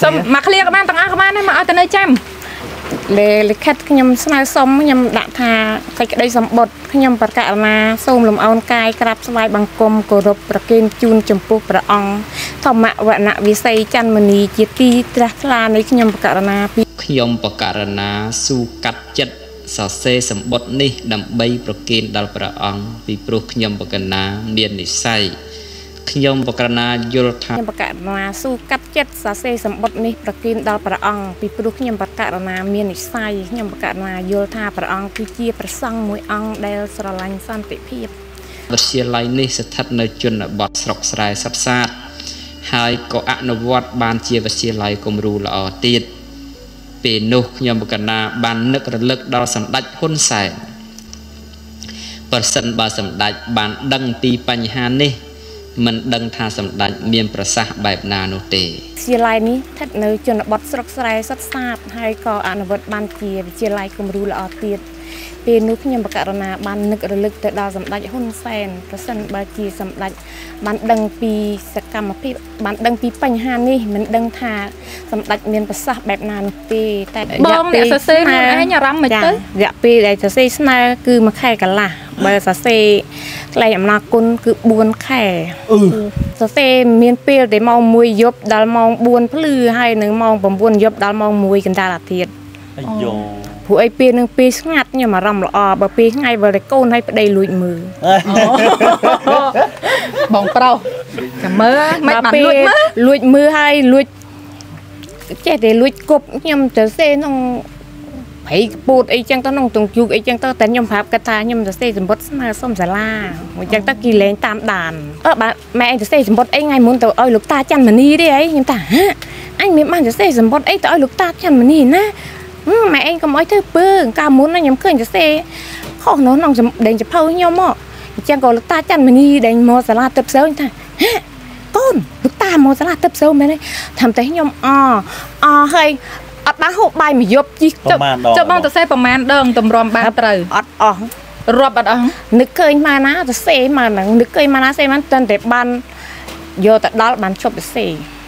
mà clear các bạn tăng các bạn ấy mà ở tại nơi chăm để khách nhầm snai sống nhầm đã thà cái đây sắm bột nhầm bật cả mà xôm lùm áo cài crab slide bằng côm cổ rộp bạc kên chun chấm pu bạc ong thòng mạ vợ nạ vì say chăn mani chiết ti tra la này nhầm bật cả na nhầm bật cả na su cắt chất sờ xe sắm bột ní đầm bay bạc kên đal bạc ong vì pro nhầm bật cả na miền ní say nhầm bậc na yul tha nhầm bậc na su cắt chết sa se sầm bột níประกินดาลประองปีปลุกnhầm bậc naเมียนไซnhầmบậc naยลทาประองคือเจียประสังมวยองเดลสระลังสันติเพียบวิทยาลัยนี้สถานในจุนบทสกสายสับซาดให้ก็อนุวัตบานเจียวิทยาลัยกรมรูละอตีดเป็นนุขnhầmบậc naบานนึกระลึกดาวสัมดัชหุ่นใส่เปอร์เซ็นต์บาสัมดัชบานดังปีปัญหานี้มันดังทาสำดัญเมียนประสาแบบนาโนเตวิทยาลัยนี้ทัดในจนบทสกสายสัดซาดให้ก็อนุวัตบานเจียวิทยาลัยกรมรูละอตีดเป็นนุขnhầmบกนาบานนึกระลึกแต่ดาวสำดัชหุ่นแสนประสันบาจีสำดัชบานดังปีสกรรมพิบานดังปีปัญหานี้มันดังทาสำดัชเมียนประสาแบบนาโนเตแต่บ้องเนี่ยเซ่มาให้ยารำเหมือนเต้อยากปีแต่จะเซ่สนาคือมาแข่กันล่ะบริษัทเซ่ไรอำนาจกุลคือบุญแข่เซ่เมียนเปรี้ยวแต่มองมวยยบดาลมองบุญพลือให้หนึ่งมองผมบุญยบดาลมองมวยกันดาลาเทียดผู้ไอเปียหนึ่งปีงัดเนี่ยมารำละบะปีไงบริโกนให้ไปได้ลุยมือบองเปล่ากับมือไม่บันลุยมือให้ลุยเจ๊แต่ลุยกบเนี่ยมันจะเซ่น้องไผ่ปูดไอ้จังต้นน้องตรงจุกไอ้จังต้นแต่ยมพับกระทายมจะเซ่สมบัติมาส้มสลาจังต้นกีเลนตามด่านแม่จะเซ่สมบัติไอ้ไงมุนตัวอ้อยลูกตาจันมันนี่ได้ไอ้ยังตาฮะไอ้เมียมันจะเซ่สมบัติไอ้ตัวอ้อยลูกตาจันมันนี่นะแม่เองก็ไม่ถือปืนกามุนนะยมเคยจะเซ่ข้อน้องน้องจะเดินจะเผายมอ่ะจังก็ลูกตาจันมันนี่เดินมอสลาเติบเซลยังตาฮะก้นลูกตามอสลาเติบเซลไปเลยทำแต่ยมเฮ้ยอัดบ้าหกใบมียบจีจะบ้องจะเซ่ประมาณเดิมตำรวมบ้านเตยรอบอัดนึกเคยมานะจะเซ่มาหนังนึกเคยมานะเซ่มันจนแต่บ้านโยแต่ดอลบ้านชอบจะเซ่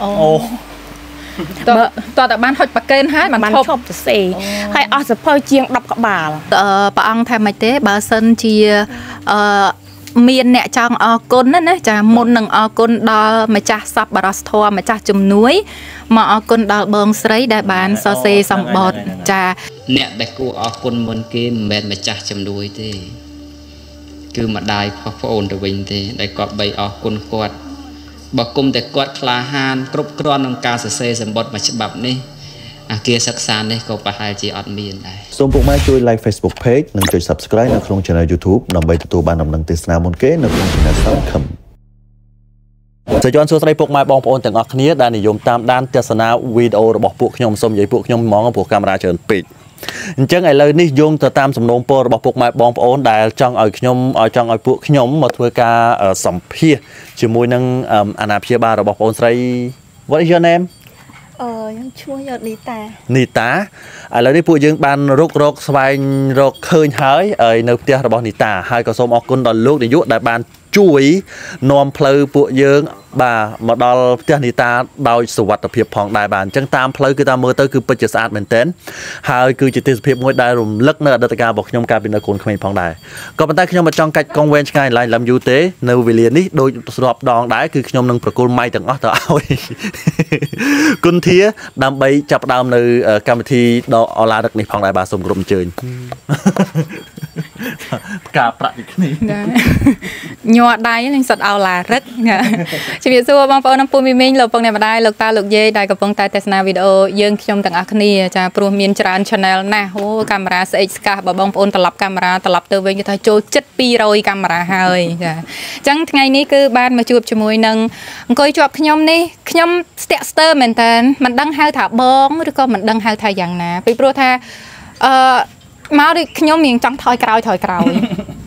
ตัวแต่บ้านหดปากเกนให้มันชอบจะเซ่ให้อสะพอยเจียงดับกระบาลปะอังทำไมเต้บาเซนเชียเมียนเนี่ยจังกุนนั่นนะจะมุนหนึ่งกุนดอมาจากซับบารัสทอมาจากจุ่มนุ้ยมากุนดอเบิงสไลได้บานซอเซสัมบดจะเนี่ยได้กูกุนมุนเกมแมนมาจากจุ่มนุ้ยทีคือมาได้พอพระองค์ตัวเองทีได้กอดใบกุนกอดบอกกุมแต่กอดคลาฮานกรุบกรอนของการซอเซสัมบดมาฉบับนี้เกียร์ศักดิ์สารนี่ก็ประหารจีอดมีนได้ส่งพวกมาช่วยไลค์ Facebook Page និងជួយ Subscribe នៅក្នុង Channel YouTube ដើម្បីទទួលបានដំណឹងទស្សនាមុនគេនៅក្នុង Channel Soundcom សូមជម្រាបសួស្តីពុកម៉ែបងប្អូនទាំងអស់គ្នាដែលនិយមតាមដានទស្សនាវីដេអូរបស់ពួកខ្ញុំសូមនិយាយពួកខ្ញុំហ្មងព្រោះកាមេរ៉ាច្រើនពេកអញ្ចឹងឥឡូវនេះយោងទៅតាមសំណូមពររបស់ពុកម៉ែបងប្អូនដែលចង់ឲ្យពួកខ្ញុំមកធ្វើការសម្ភាសជាមួយនឹងអាណាព្យាបាលរបស់បងប្អូនស្រី What is your name ยังช่วยยอดนีตาឥឡូវនេះពួកយើងបានរកស្វែងរកឃើញហើយនៅផ្ទះរបស់នីតាហើយក៏សូមអរគុណដល់លោកនាយកដែលបានជួយនាំផ្លូវពួកយើងបាទមកដល់ផ្ទះនីតាដោយសុវត្ថិភាពផងដែរបាទអញ្ចឹងតាមផ្លូវគឺតាមមើលទៅគឺពិតជាស្អាតមែនទែនហើយគឺជាទេសភាពមួយដែលរំលឹកនៅអតីតកាលរបស់ខ្ញុំកាលពីនៅកូនក្មេងផងដែរក៏ប៉ុន្តែខ្ញុំមិនចង់កាច់កងវែងឆ្ងាយឡើងយូរទេនៅវេលានេះដូចស្របដងដែរគឺខ្ញុំនឹងប្រគល់ម៉ៃទាំងអស់ទៅឲ្យគុណធាដើម្បីចាប់ផ្ដើមនៅកម្មវិធីដ៏អឡារឹកនេះផងដែរបាទសូមគោរពអញ្ជើញការប្រាក់ពីគ្នាញ័រដៃនឹងសិតអឡារឹកជំរាបសួរបងប្អូនពុំមីងលោកពងអ្នកម្ដាយលោកតាលោកយាយដែលកំពុងតែទស្សនាវីដេអូយើងខ្ញុំទាំងអស់គ្នាចាព្រោះមានច្រើន channel ណាស់អូកាមេរ៉ាស្អិចស្កាសបើបងប្អូនត្រឡប់កាមេរ៉ាត្រឡប់ទៅវិញគេថាចូលចិត្ត200កាមេរ៉ាហើយចាអញ្ចឹងថ្ងៃនេះគឺបានមកជួបជាមួយនឹងអង្គុយជាប់ខ្ញុំនេះខ្ញុំស្ទាក់ស្ទើរមែនតើមិនដឹងហៅថាបងឬក៏មិនដឹងហៅថាយ៉ាងណាពីព្រោះថាមកដូចខ្ញុំមានចង់ថយក្រោយ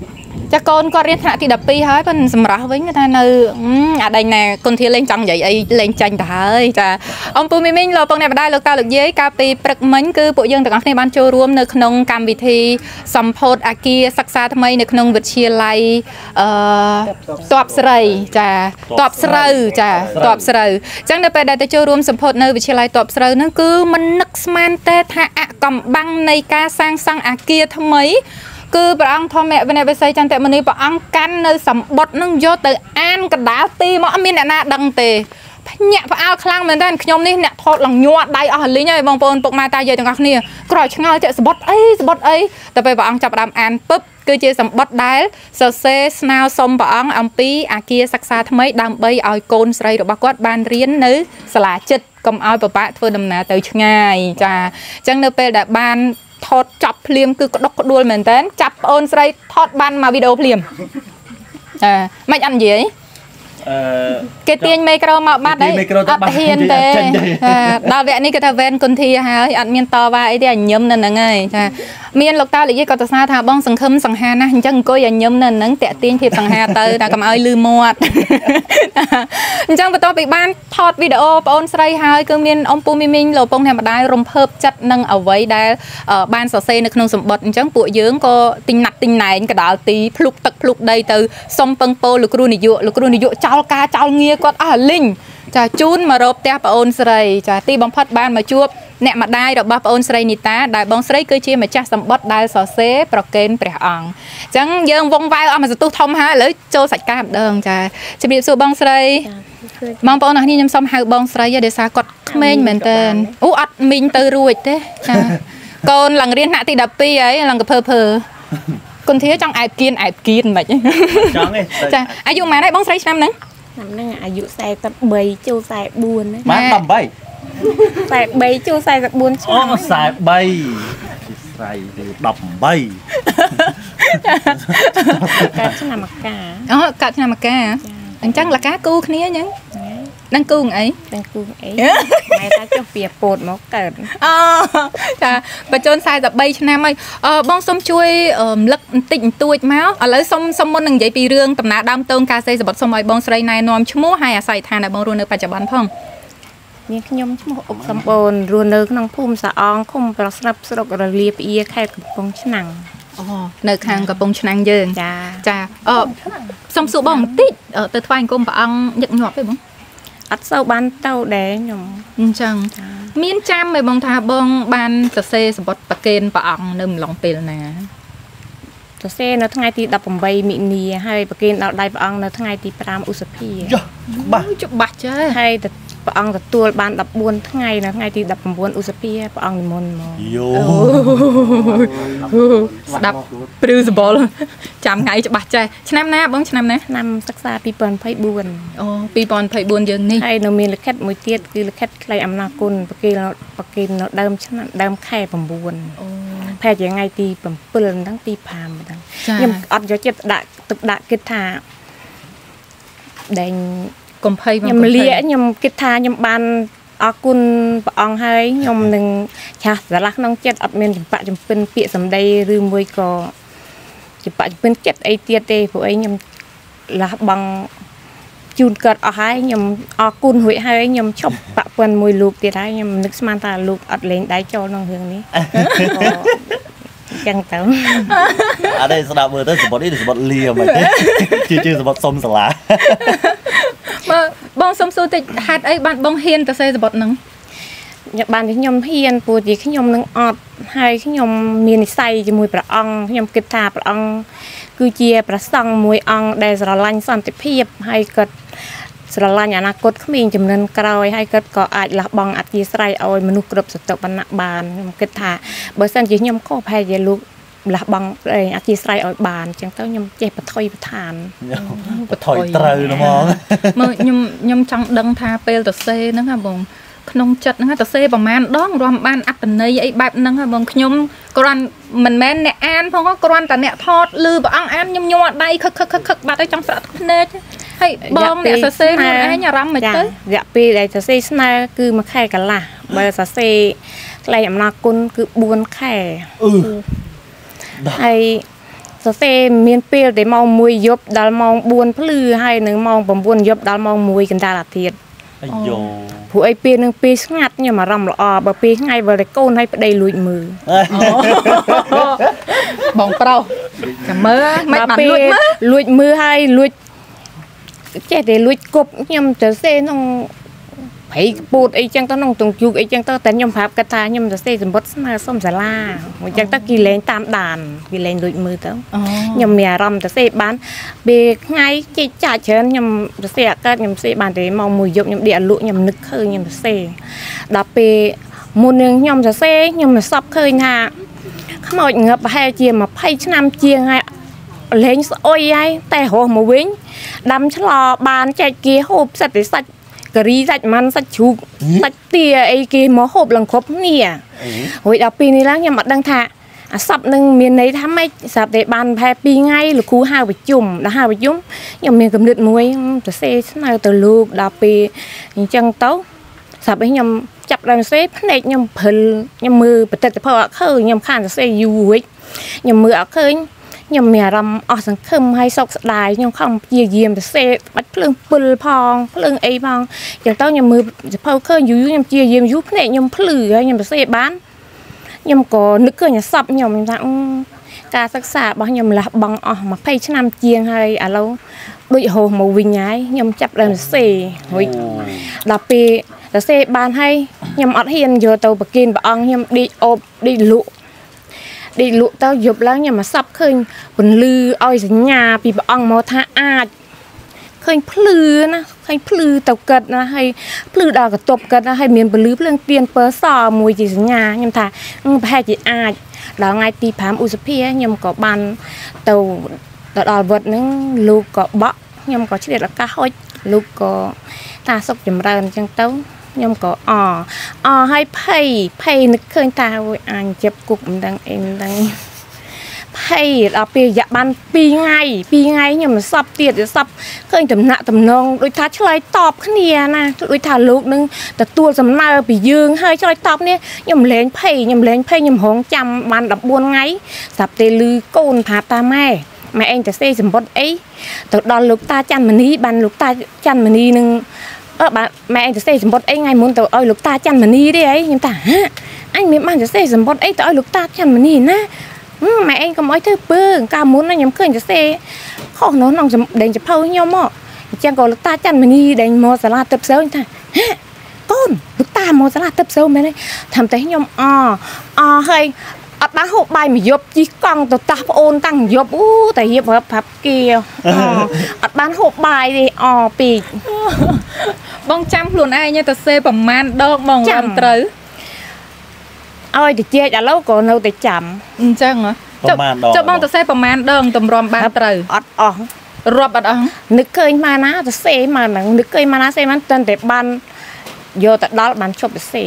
ចាកូនគាត់រៀនថ្នាក់ទី12ហើយប៉ុន្តែសម្រាប់វិញថានៅអាដេញណែគុនធាលេងចង់និយាយអីលេងចាញ់ទៅហើយចាអំពូមីមីងលោកពងអ្នកម្ដាយលោកតាលោកយាយកាលពីព្រឹកមិញគឺពួកយើងទាំងអស់គ្នាបានចូលរួមនៅក្នុងកម្មវិធីសម្ពោធអគារសិក្សាថ្មីនៅក្នុងវិទ្យាល័យតបស្រីចាតបស្រូវចាតបស្រូវអញ្ចឹងនៅពេលដែលទៅចូលរួមសម្ពោធនៅវិទ្យាល័យតបស្រូវហ្នឹងគឺមិននឹកស្មានទេថាអកំបាំងនៃការសាងសង់អគារថ្មីគឺព្រះអង្គធម្មវិន័យវិស័យចន្ទមនីព្រះអង្គកាន់នៅសម្បត្តិនឹងយកទៅអានកណ្ដាលទីមកអត់មានអ្នកណាដឹងទេភ្ញាក់ផ្អើលខ្លាំងមែនតើខ្ញុំនេះអ្នកថតឡើងញ័រដៃអស់លីងហើយបងប្អូនពុកម៉ែតាយាយទាំងអស់គ្នាក្រោយឆ្ងល់តែសម្បត្តិអីតែពេលព្រះអង្គចាប់ផ្ដើមអានពឹបគឺជាសម្បត្តិដែលសរសេរស្នើសុំព្រះអង្គអំពីអាគារសិក្សាថ្មីដើម្បីឲ្យកូនស្រីរបស់គាត់បានរៀននៅសាលាចិត្តកុំឲ្យប្របាក់ធ្វើដំណើរទៅឆ្ងាយចាអញ្ចឹងនៅពេលដែលបានថតចប់ភ្លាមគឺក្តុកក្ដួលមែនតើចាប់ប្អូនស្រីថតបានមកវីដេអូភ្លាមមិនអត់និយាយគេទាញមីក្រូមកបាត់ហើយអត់ហ៊ានទេដល់វគ្គនេះគេថាវ៉ែនគុនធាហើយអត់មានតវ៉ាអីទេញឹមនៅហ្នឹងហើយចាមានលោកតាលោកយាយក៏ទៅសារថាបងសង្ឃឹមសង្ហាណាស់អញ្ចឹងអង្គុយឲ្យញឹមនៅហ្នឹងតាក់ទាញភាពសង្ហាទៅតែកុំឲ្យលឺមាត់អញ្ចឹងបន្ទាប់ពីបានថតវីដេអូបងអូនស្រីហើយគឺមានអ៊ំពូមីមីងលោកពងអ្នកម្ដាយរំភើបចិត្តនឹងអ្វីដែលបានសរសេរនៅក្នុងសម្បត្តិអញ្ចឹងពួកយើងក៏ទិញណាត់ទិញណែងកដាលទីភ្លុកទឹកភ្លុកដីទៅសុំពឹងពោលោកគ្រូនាយកចោលការចោលងារគាត់អស់លីងចាជូនមករកផ្ទះបងអូនស្រីចាទីបំផុតបានមកជួបអ្នកម្ដាយរបស់បងអូនស្រីនីតាដែលបងស្រីគឺជាម្ចាស់សម្បត្តិដែលសរសេរប្រកេនព្រះអង្គអញ្ចឹងយើងវងវាយអស់មួយសន្ទុះធំហើយឥឡូវចូលសាច់ការម្ដងចាជំរាបសួរបងស្រីបងប្អូនអរគ្នាខ្ញុំសូមហៅបងស្រីដោយសារគាត់ក្មេងមែនតើអូអត់មីងទៅរួចទេចាកូនឡើងរៀនថ្នាក់ទី12ហើយឡើងកភើគុនធាចង់អែបគៀនមិនចង់ទេចាអាយុប៉ុន្មានហើយបងស្រីឆ្នាំហ្នឹងអាយុ43ចូល44 បាន18 43ចូល44ឆ្នាំអូ43ស្រីកាត់ឆ្នាំមកកាកាត់ឆ្នាំមកកាអញ្ចឹងលកាគូគ្នាអញ្ចឹងនឹងគូអីម៉ែតាចុះពីពោតមកកើតអូចាបញ្ចូល43ឆ្នាំហើយបងសុំជួយលឹកបន្តិចបន្តួចមកឥឡូវសុំមុននឹងនិយាយពីរឿងដំណើរដើមតោងការសេសម្បត្តិសុំឲ្យបងស្រីណែនាំឈ្មោះហើយអាស័យដ្ឋានដែលបងរស់នៅបច្ចុប្បន្នផងនាងខ្ញុំឈ្មោះអុកសំបូនរស់នៅក្នុងភូមិសាអងឃុំប្រស្រាប់ស្រុករលាផ្អៀខេត្តកំពង់ឆ្នាំងអូនៅខាងកំពង់ឆ្នាំងយើងចាសុំសួរបងបន្តិចទៅថ្វាយអង្គមព្រះអង្គញឹកញាប់ទេបងអត់សូវបានទៅដែរខ្ញុំអញ្ចឹងមានចាំឲ្យបងថាបងបានសរសេរសម្បត្តិប្រកេនព្រះអង្គនៅម្លងពេលណាសរសេរនៅថ្ងៃទី18មិនិនាហើយប្រកេនដល់ដៃព្រះអង្គនៅថ្ងៃទី5ឧសភាច្បាស់ចាហើយព្រះអង្គទទួលបាន14ថ្ងៃនៅថ្ងៃទី19ឧសភាព្រះអង្គនិមន្តមកស្ដាប់ព្រឺសបល់ចាំថ្ងៃច្បាស់ចេះឆ្នាំណាបងឆ្នាំណាឆ្នាំសិក្សា2024 អូ2024យើងនេះហើយនៅមានលិខិតមួយទៀតគឺលិខិតខ្លីអំណរគុណប្រគេននៅដើមឆ្នាំដើមខែ9អូផែថ្ងៃទី7ហ្នឹងទី5ហ្នឹងខ្ញុំអត់យកចិត្តដាក់គិតថាដែងកុំភ័យខ្ញុំលាខ្ញុំគិតថាខ្ញុំបានអរគុណព្រះអង្គហើយខ្ញុំនឹងឆាស់ស្រឡះក្នុងចិត្តអត់មានចម្បាក់ចម្ពិនពាក្យសម្ដីឬមួយក៏ចម្បាក់ចម្ពិនចិត្តអីទៀតទេព្រោះអីខ្ញុំលះបង់ជូនគាត់អស់ហើយខ្ញុំអរគុណរួចហើយខ្ញុំឈប់បាក់ពិនមួយលោកទៀតហើយខ្ញុំនឹកស្មានថាលោកអត់លេងដៃចូលក្នុងរឿងនេះចឹងទៅអត់ទេស្ដាប់មើលទៅសម្បត្តិនេះសម្បត្តិលាមិនទេជាសម្បត្តិសុំសាលាបងសុំសួរតិចហេតុអីបានបងហ៊ានទៅសេសម្បត្តិហ្នឹងបានខ្ញុំហ៊ានព្រោះជាខ្ញុំនឹងអត់ហើយខ្ញុំមាននិស្ស័យជាមួយព្រះអង្គខ្ញុំគិតថាព្រះអង្គគឺជាព្រះសង្ឃមួយអង្គដែលស្រឡាញ់សន្តិភាពហើយគាត់ស្រឡាញ់អនាគតក្មេងចំនួនក្រោយហើយគាត់ក៏អាចលះបង់អធិស្ស្រ័យឲ្យមនុស្សគ្រប់ស្រទាប់វណ្ណៈបានខ្ញុំគិតថាបើសិនជាខ្ញុំខុសប្រហែលជាលោកលះបង់អធិស្ស្រ័យឲ្យបានអញ្ចឹងទៅខ្ញុំចេះបថុយបឋានបថុយត្រូវហ្មងមើលខ្ញុំចង់ដឹងថាពេលទៅសេហ្នឹងហ่าបងក្នុងចិត្តហ្នឹងទៅសេប្រហែលដងរំបានអត្តន័យអីបែបហ្នឹងហ่าបងខ្ញុំគ្រាន់មិនមែនអ្នកអានផងគ្រាន់តែអ្នកថតឮព្រះអង្គអានខ្ញុំញ័រដៃខឹកបាត់ទៅចង់ស្រក់ភ្នែកហើយបងអ្នកសរសេរខ្លួនឯងអារម្មណ៍មិនទៅរយៈពេលដែលសរសេរស្នើគឺមួយខែកន្លះបើសរសេរថ្លែងអំណរគុណគឺ4ខែហើយเซ่เมียนเปรี้ยวแต่มองมวยยบดาลมองบวนพลือให้หนึ่งมองบวนยบดาลมองมวยกันดาลาเทียดผู้ไอเปียนึงปีงัดเนี่ยมารำละบะปีไงบะได้โกนให้ไปได้ลุยมือบ่งเปล่าจะเมื่อไม่บันลุยมือให้ลุยเจ๊แต่ลุยกบเนี่ยจะเซ่น้องไผ่ปูดไอ้จังต้องน้องตรงจุกไอ้จังต้องแต่ยมพับกระทายมจะเซ่สมบัติมาส้มสลาจังต้องกิเลนตามด่านกิเลนลุยมือเต้ายมเมียรำจะเซ่บ้านเบกไงเจ๊จ่าเชิญยมจะเซ่ก็ยมเซ่บ้านแต่มองมือยกยมเดียลุยมนึกเคยยมจะเซ่ดับเปมูนึงยมจะเซ่ยมจะซับเคยท่าขโมยเงือบให้เจียมาไพ่น้ำเจียงให้เล่นโอ้ยไอ้แต่หัวมาวิ่งดำชะลอบานใจเกี้ยหูสัตว์สัตว์กะรีสัตว์มันสัตว์ชุกสัตว์เตี้ยไอ้เกี้ยหมอหูหลังครบเนี่ยโอ้ยเอาปีนี้แล้วยังมาดังท่าสับหนึ่งเมียนไหนทำไม่สับเตะบานแพ้ปีไงหรือคูห้าไปจุ่มแล้วห้าไปจุ่มยังเมียนกำเนิดมวยจะเซ่ชนะตัวลูกดาปีจังโต้สับให้ยำจับดังเซ่พเนกยำเพลยำมือประเทศพอเคยยำข้านจะเซ่ยูวิยำมือเคยยำเมียรำออกสังคมให้สกสดายยำข้ามเยี่ยมจะเซ่มัดเพลิงปืนพองเพลิงไอ้พองอย่างเต้ายำมือจะเพลเคยยูยำเยี่ยมยุพเนกยำเพลือยำจะเซ่บ้านยำก่อนึกเคยยำซับยำทั้งการศึกษาบางยำละบังออกมาไพ่ชนำเจียงให้เราด้วยโหมาวิญญาณยำจับดังเซ่หอยดาปีแต่เซ่บ้านให้ยำอัดเฮียนโยเตาปกินบางยำดีอบดีลุเต้าหยบแล้วยำมาซับเคยบนลืออ้อยสัญญาปีบางมอท่าอาดเคยพลือนะให้พลือเต่าเกิดนะให้พลือดาวกับตบกันนะให้เมียนบลือเรื่องเปลี่ยนเปอร์ซอมวยจีสัญญายำท่าแพ้จีอาดแล้วไงตีผามอุสเพียยำก็บันเต่าดาวบดนึงลูกก็บะยำก็เฉลี่ยละก้าห้อยลูกก็ตาสกจำเริญจังเต้ายำก็ให้ไพ่นึกเคยตาโวยอ่านเจ็บกุกดังเองดังไพ่เราเปียบันปีไงยำซับเตียดซับเคยตำนองโดยท้าช่วยตอบขณีนะโดยท้าลูกนึงแต่ตัวสำนักปียืงให้ช่วยตอบเนี่ยยำเล้งไพ่ยำหงจำบันดับบวนไงสับเตลือโกนผาตาแม่เองจะเซ่สมบัติไอ้แต่ดอนลูกตาจันมันนี้บันลูกตาจันมันนี้นึงแม่จะเซ่สมบัติไอ้ไงmuốnตัวลูกตาจันมันนี้ได้ไอ้ยังตาฮะanh miệng mangจะเซ่สมบัติไอ้ตัวลูกตาจันมันนี้นะแม่เองก็ไม่ถือปืนการmuốn nó nhắm khơiจะเซ่ข้อน้องจะเดินจะเผาnhauมั้งจังก็ลูกตาจันมันนี้เดินมอสลาตับเซลยังตาฮะก้นลูกตามอสลาตับเซลแม่เลยทำแต่ให้nhauให้อัดบ้านหกใบมียบจีกองตัวตาโอนตั้งยบแต่ยบแบบพับเกี่ยวอัดบ้านหกใบดิปีกบ้องจำหลุนไอ้เนี่ยตัวเซ่ประมาณดอกมองลำตรือเอาไอ้เจี๊ยจะเล่าก่อนเราแต่จำจังเหรอจะบ้องตัวเซ่ประมาณดองตำรวมบ้านตรืออัดรวบอัดนึกเคยมานะตัวเซ่มาหนังนึกเคยมานะเซ่มันตอนแต่บ้านโยแต่ดอลบ้านชอบตัวเซ่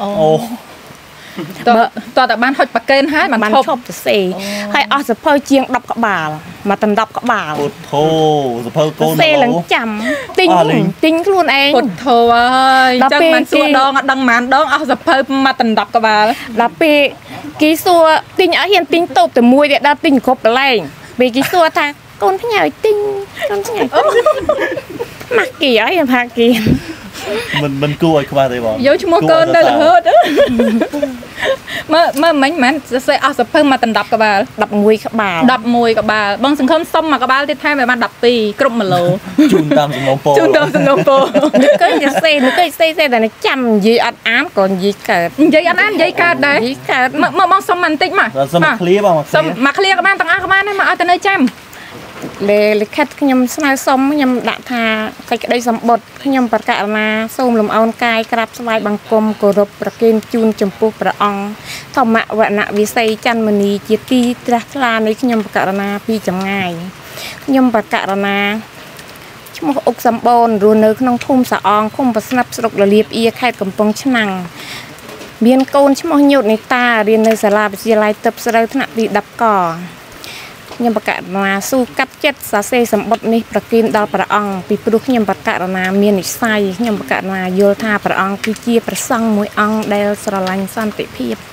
ตัวแต่บ้านหดปากเกินฮะมันชอบจะเซ่ให้เอาสะเพอเจียงดับกระบาลมาตันดับกระบาลปุถโธสะเพอโกนเซ่หลังจำติ้งครูนเองปุถโธจังมันสัวดองดังมันดองเอาสะเพอมาตันดับกระบาลแล้วปีกี่สัวติ้งเอาเห็นติ้งตบแต่มวยเด็ดได้ติ้งครบแรงปีกี่สัวทางก้นพี่ใหญ่ติ้งก้นพี่ใหญ่มักกี่อ้ยังพากี่มันกู้ไอ้ขบาเลยบอกโยชโมเกินได้หรือเฮ้ยเมื่อมันจะใส่เอาสะเพิ่มมาตันดับกระบาลดับมวยกระบาลดับมวยกระบาลบางสังคมส้มมากระบาลที่แท้แบบมาดับปีกรุบมาโลจุนตามสมองโปนึกก็จะเซ่แต่ในจำยีอัดอ้ามก่อนยีเกิดยีอัดอ้ามยีเกิดได้ยีเกิดเมื่อมองสมันติกมาสมัครเคลียร์บ้างมาเคลียร์กับบ้านต่างอากับบ้านให้มาเอาแต่ในจำเลยแค่ขยำสนายส้มขยำด่าทาใส่ได้สมบทขยำประกาศมาส้มลมเอากายกราบสบายบังกรมกรบประเกณฑ์จูนจมพูประองธรรมะวะนะวิสัยจันมณีจิตตีตรัสลาในขยำประกาศนาพี่จำง่ายขยำประกาศนาชั่วโมงอกสมบูรณ์รูเนื้อขนมทุ่มสะอองคุ้มประสนับสรุประเลียบเอียแค่กำปองชนังเบียนโกนชั่วโมงหยุดในตาเรียนในศาลาวิทยาลัยตับสระธนปีดับก่อยมประกาศนาสู้กัดเจ็ดสาเซสมบัตินี้ประกินดาวประองปีปลุกยมประกาศนาเมียนิสัยยมประกาศนาโยธาประองคือเจียประสังมวยองเดลสระลันสันติเพียบ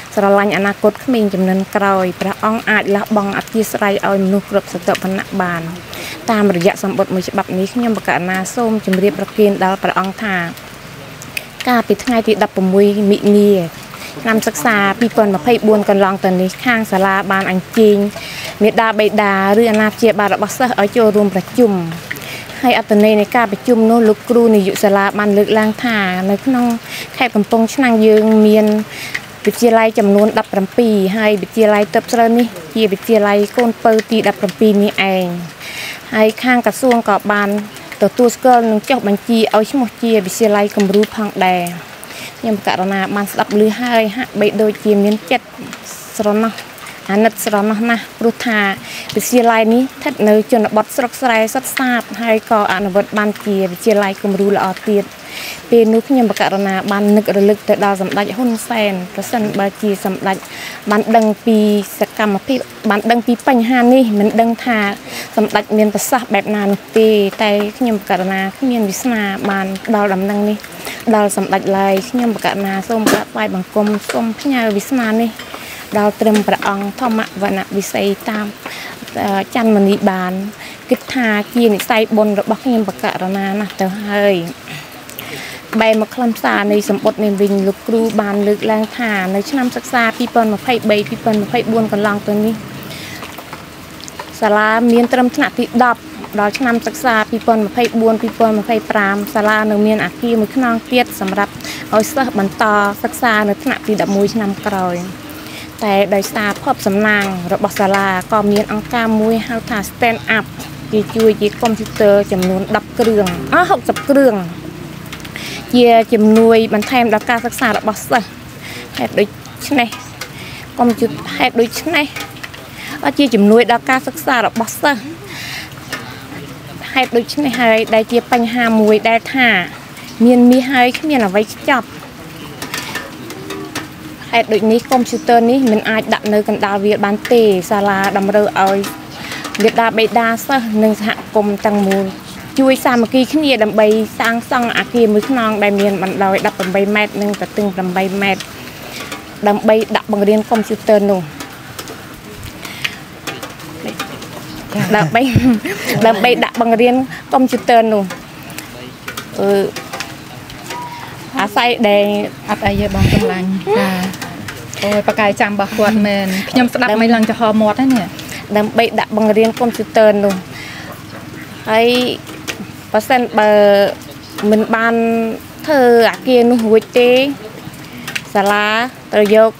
ស្រឡាញ់អនាគតក្មេងចំនួនក្រោយព្រះអង្គអាចលះបង់អធិស្ឋានឲ្យមនុស្សគ្រប់សតវណ្ណៈបានតាមរយៈសម្បត្តិមួយច្បាប់នេះខ្ញុំបកណ្ណាសូមជម្រាបប្រគេនដល់ព្រះអង្គថាកាលពីថ្ងៃទី16មិនិនាឆ្នាំសិក្សា2024កន្លងទៅនេះខាងសាលាបានអញ្ជើញមេដាបេដាឬអាណាព្យាបាលរបស់សិស្សឲ្យចូលរួមប្រជុំហើយអត្ថន័យនៃការប្រជុំនោះលោកគ្រូនាយកសាលាបានលើកឡើងថានៅក្នុងខេត្តកំពង់ឆ្នាំងយើងមានវិទ្យាល័យចំនួន17ហើយវិទ្យាល័យទឹកស្រូវនេះជាវិទ្យាល័យកូនពៅទី17នេះឯងហើយខាងក្រសួងក៏បានទទួលស្គាល់នឹងចុះបញ្ជីឲ្យឈ្មោះជាវិទ្យាល័យគំរូផងដែរខ្ញុំករណីបានស្ដាប់ឮហើយហាក់បីដូចជាមានចិត្តស្រណោះអាណិតស្រណោះណាស់ព្រោះថាវិទ្យាល័យនេះស្ថិតនៅជនបទស្រុកស្រែសុទ្ធសាធហើយក៏អនុវត្តបានជាវិទ្យាល័យគំរូល្អទៀតពេលនោះខ្ញុំបកករណាបាននឹករលឹកទៅដល់សម្ដេចហ៊ុនសែនប្រសិនបើជាសម្ដេចបានដឹងពីសកម្មភាពបានដឹងពីបញ្ហានេះមិនដឹងថាសម្ដេចមានប្រសាសន៍បែបណានោះទេតែខ្ញុំបកករណាគ្មានវាសនាបានដល់ដំណឹងនេះដល់សម្ដេចឡើយខ្ញុំបកករណាសូមក្រាបថ្វាយបង្គំសូមផ្ញើវាសនានេះដល់ត្រឹមព្រះអង្គធម្មវណ្ណវិស័យតាមច័ន្ទមនីបានគិតថាជានិស័យបុណ្យរបស់ខ្ញុំបកករណាណាស់ទៅហើយបែរមកខ្លឹមសារនៃសម្បត្តិនេះវិញលោកគ្រូបានលើកឡើងថានៅឆ្នាំសិក្សា2023-2024កន្លងទៅនេះសាលាមានត្រឹមថ្នាក់ទី10ដល់ឆ្នាំសិក្សា2024-2025សាលានៅមានអគារមួយខ្នងទៀតសម្រាប់ឲ្យសិស្សបន្តសិក្សានៅថ្នាក់ទី11ឆ្នាំក្រោយតែដោយសារភ័ព្វសំណាងរបស់សាលាក៏មានអង្គការមួយហៅថា Stand Up គេជួយជាកុំព្យូទ័រចំនួន10គ្រឿង60គ្រឿងជាជំនួយបន្ថែមដល់ការសិក្សារបស់សិស្សហេតុដូច្នេះកុំព្យូទ័រហេតុដូច្នេះជាជំនួយដល់ការសិក្សារបស់សិស្សហេតុដូច្នេះហើយដែលជាបញ្ហាមួយដែលថាមានមាសហើយគ្មានអ្វីខ្ចប់ហេតុដូចនេះកុំព្យូទ័រនេះមិនអាចដាក់នៅកណ្ដាលវាលបានទេសាលាតម្រូវឲ្យមេដាបេដាសិស្សនិងសហគមន៍ទាំងមូលជួយសាមគ្គីគ្នាដើម្បីសាងសង់អគារមួយខ្នងដែលមានបណ្ដោយ18ម៉ែត្រនិងប្រទឹង8ម៉ែត្រដើម្បីដាក់បង្រៀនកុំព្យូទ័រនោះដើម្បីដាក់បង្រៀនកុំព្យូទ័រនោះអាស្រ័យដែលអត់អីទេបងកម្លាញ់ចាអូយបកាយចាំរបស់គាត់មែនខ្ញុំស្ដាប់មិនឡើងចំហមាត់ហ្នឹងនេះដើម្បីដាក់បង្រៀនកុំព្យូទ័រនោះហើយបើសិនបើមិនបានធ្វើអាគារនោះរួចទេសាលាត្រូវយក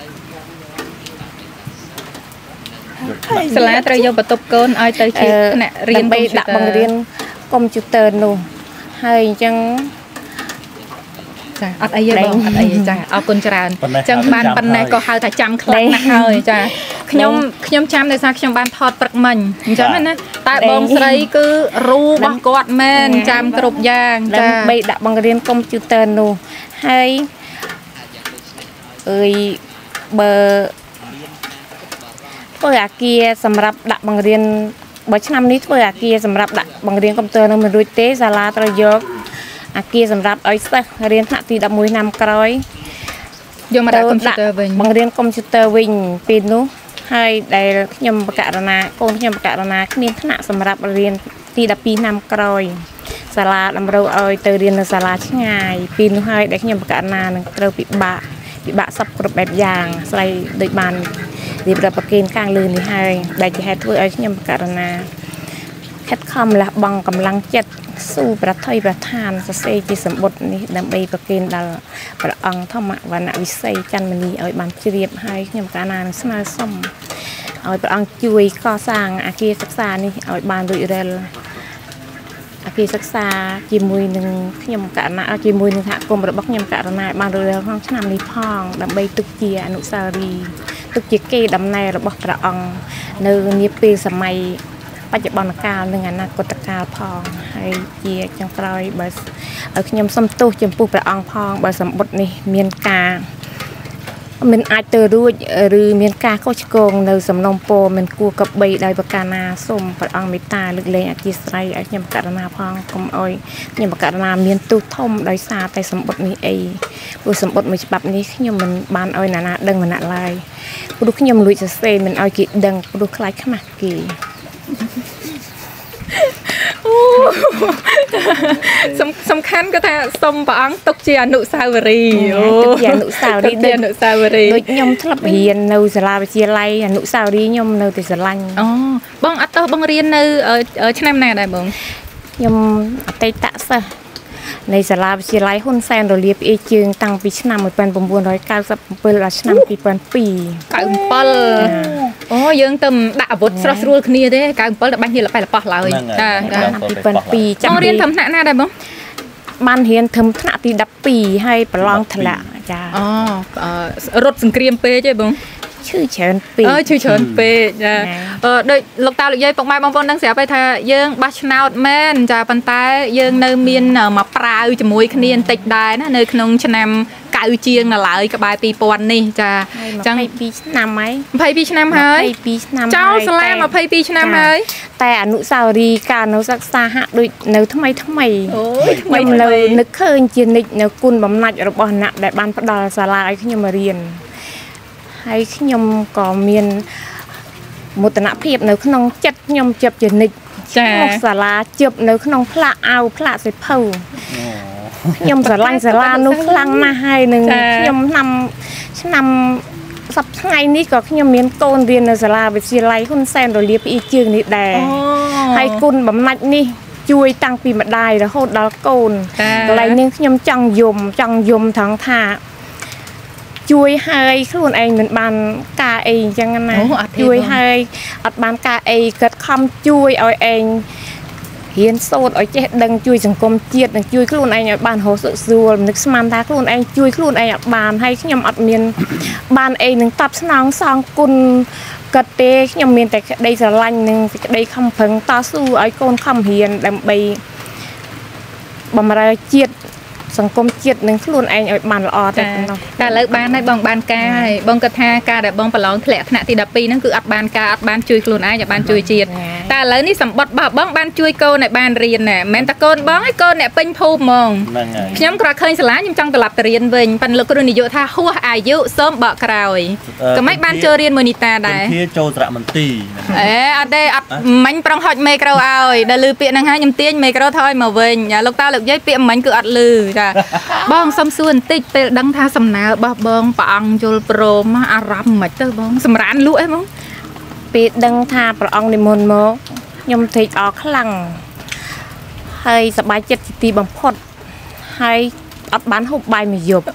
បន្ទប់កូនឲ្យទៅជាថ្នាក់រៀនដើម្បីដាក់បង្រៀនកុំព្យូទ័រនោះហើយអញ្ចឹងចាអត់អីទេបងអត់អីចាអរគុណច្រើនអញ្ចឹងបានប៉ុណ្ណេះក៏ហៅថាចាំខ្លាំងណាស់ហើយចាខ្ញុំចាំដោយសារខ្ញុំបានថតព្រឹកមិញអញ្ចឹងណាតែបងស្រីគឺរូរបស់គាត់មែនចាំគ្រប់យ៉ាងចាដើម្បីដាក់បង្រៀនកុំព្យូទ័រនោះហើយបើធ្វើអាគារសម្រាប់ដាក់បង្រៀនបើឆ្នាំនេះធ្វើអាគារសម្រាប់ដាក់បង្រៀនកុំព្យូទ័រនឹងមិនរួចទេសាលាត្រូវយកអាគារសម្រាប់ឲ្យសិស្សរៀនថ្នាក់ទី11ឆ្នាំក្រោយយកមកដាក់កុំព្យូទ័រវិញបង្រៀនកុំព្យូទ័រវិញពេលនោះហើយដែលខ្ញុំបកករណាកូនខ្ញុំបកករណាគ្មានថ្នាក់សម្រាប់រៀនទី12ឆ្នាំក្រោយសាលាតម្រូវឲ្យទៅរៀននៅសាលាឆ្ងាយពេលនោះហើយដែលខ្ញុំបកករណានឹងត្រូវពិបាកសពគ្រប់បែបយ៉ាងស្រីដូចបានរៀបរាប់ប្រកេនខាងលើនេះហើយដែលជាហេតុធ្វើឲ្យខ្ញុំបកករណាខិតខំលះបង់កម្លាំងចិត្តស៊ូប្រថុយប្រឋានសរសេរជាសម្បត្តិនេះដើម្បីប្រគេនដល់ព្រះអង្គធម្មវណ្ណវិស័យច័ន្ទមនីឲ្យបានជ្រាបហើយខ្ញុំកាលណានឹងស្នើសុំឲ្យព្រះអង្គជួយកសាងអគារសិក្សានេះឲ្យបានរួចរាល់អគារសិក្សាជាមួយនឹងខ្ញុំករណីជាមួយនឹងសហគមន៍របស់ខ្ញុំករណីបានរួចរាល់ក្នុងឆ្នាំនេះផងដើម្បីទុកជាអនុស្សាវរីយ៍ទុកជាកេរដំណែលរបស់ព្រះអង្គនៅនាពេលសម័យបច្ចុប្បន្នកាលនិងអនាគតកាលផងហើយជាចុងក្រោយបើខ្ញុំសូមទោសចំពោះព្រះអង្គផងបើសម្បត្តិនេះមានការ mình ai từ đuôi rồi miền ca có chồng nơi sầm nông po mình cua cặp bay đại bạc na xôm bạc ăn mít ta lực lên chỉ say ở nhầm cả na phong không ơi nhầm cả na miền tu thông đại xa tại sầm bột ní ấy buổi sầm bột mình bắp ní nhầm mình ban ơi na đừng mình nạ lại buổi nhầm lụi sẽ mình ơi kỹ đừng buổi khai khăm mặt kỹ สำคัญก็แต่สมบังตกเจียนุสาวรีตกเจียนุสาวรีโดยยมทลับเรียนในสลาวิทยาลัยนุสาวรียมในติสลังอ๋อบ้องอัตโตบ้องเรียนในชั้นไหนได้บ้องยมอัตตะซะในสลาวิทยาลัยหุ่นแซนโดเรียบเอจึงตั้งปีชนำเป็นปุ่มบุญร้อยเก้าสิบเปิดละชนำปีเป็นปีกางปลโอ้ยังเติมด่าบทสระสรุลคณีเด้กางปลแต่บ้านเฮียละไปละปะเลยปีเป็นปีจังเรียนทำหน้าหน้าได้บ้างบ้านเฮียนทำหน้าตีดับปีให้ประลองทะเลจ้าอ๋อรถสังเกตเป้ใช่บ้างชื่อเชิญปีชื่อเชิญปีจ้ะโดยลูกตาลูกยัยปกไม้บางคนตั้งเสียไปทายังบัชนาดแม่นจะปันท้ายยังเนมีนมาปลาจมูกขณีนติดได้นะเนยขนมชนมกาเจียงน่ะหลายกระบายปีปอนนี่จะจังปีนำไหมไพ่ปีชนมเฮ้ยเจ้าสลามาไพ่ปีชนมเฮ้ยแต่อนุสาวรีย์การนศักษาหะโดยเนยทำไมยังเลยนึกเคยเจียนิกเนยกุลบำนัดระบหนักแต่บ้านพระดาสลาไอ้ขยมเรียนให้ขยมก่อเมียนมุตนะเพียบเนื้อขนมจัดขยมจับเจนิกมุกสาลาจับเนื้อขนมพระเอาพระใส่เผาขยมสาลานุคลังมาให้หนึ่งขยมนำสับไงนี่ก็ขยมเมียนโกนเรียนในสาลาไปซีไลคุณแซนโดเรียบอีจืงนี่แดงให้กุลบำนัดนี่ช่วยตั้งปีมาได้แล้วโหดดาวโกนอะไรนึงขยมจังยมทั้งท่าช่วยให้คนเองเหมือนบานกาเองจังงั้นนะช่วยให้อัดบานกาเองเกิดคำช่วยเอาเองเฮียนโซดเอาเจ๊ดังช่วยสังคมเจียดดังช่วยคนเองอัดบานโหสุส่วนนึกสมานตาคนเองช่วยคนเองอัดบานให้ขยำอัดเมียนบานเองหนึ่งตับสนองสองกุลกระเตะขยำเมียนแต่ได้สลังหนึ่งได้คำพึงต่อสู้ไอ้คนคำเฮียนดังใบบำราเจียดสังคมเจียดหนึ่งล้วนเองเอาบานละอแต่การเลิกบ้านในบางกายบางกระทากาแต่บางปลองแผลขณะที่ดับปีนั่นคืออัดบานกาอัดบานจุยล้วนไอ้อย่าบานจุยเจียดแต่แล้วนี่สมบัติบางจุยโกในบานเรียนเนี่ยแม้แต่โกนบ้างไอ้โกนเนี่ยเป็นภูมิมองย้ำกระเคยสลายย้ำจังตลับเรียนเวงเป็นลูกกรณีโยธาหัวอายุส้มเบาะกราวก็ไม่บานเจอเรียนมือนิตาได้ที่โจตระมันตีอัดได้อัดมันปรองหอยเมกเราเอาเดลือเปียนังฮะย้ำเตี้ยเมกเราทอยมาเวงอย่าลูกตาลูกยัยเปียมันคืออัดลือจ้ะบ้องซ้ำส่วนติดเป็นดังท่าสำนาบ้องปังโจลโปรมาอารมณ์เหมือนเตอบ้องสำรานลุ้ยมั้งเป็นดังท่าปองในมณโมยมถิออกขลังให้สบายจิตตีบังพดให้อัดบ้านหกใบไม่หยบ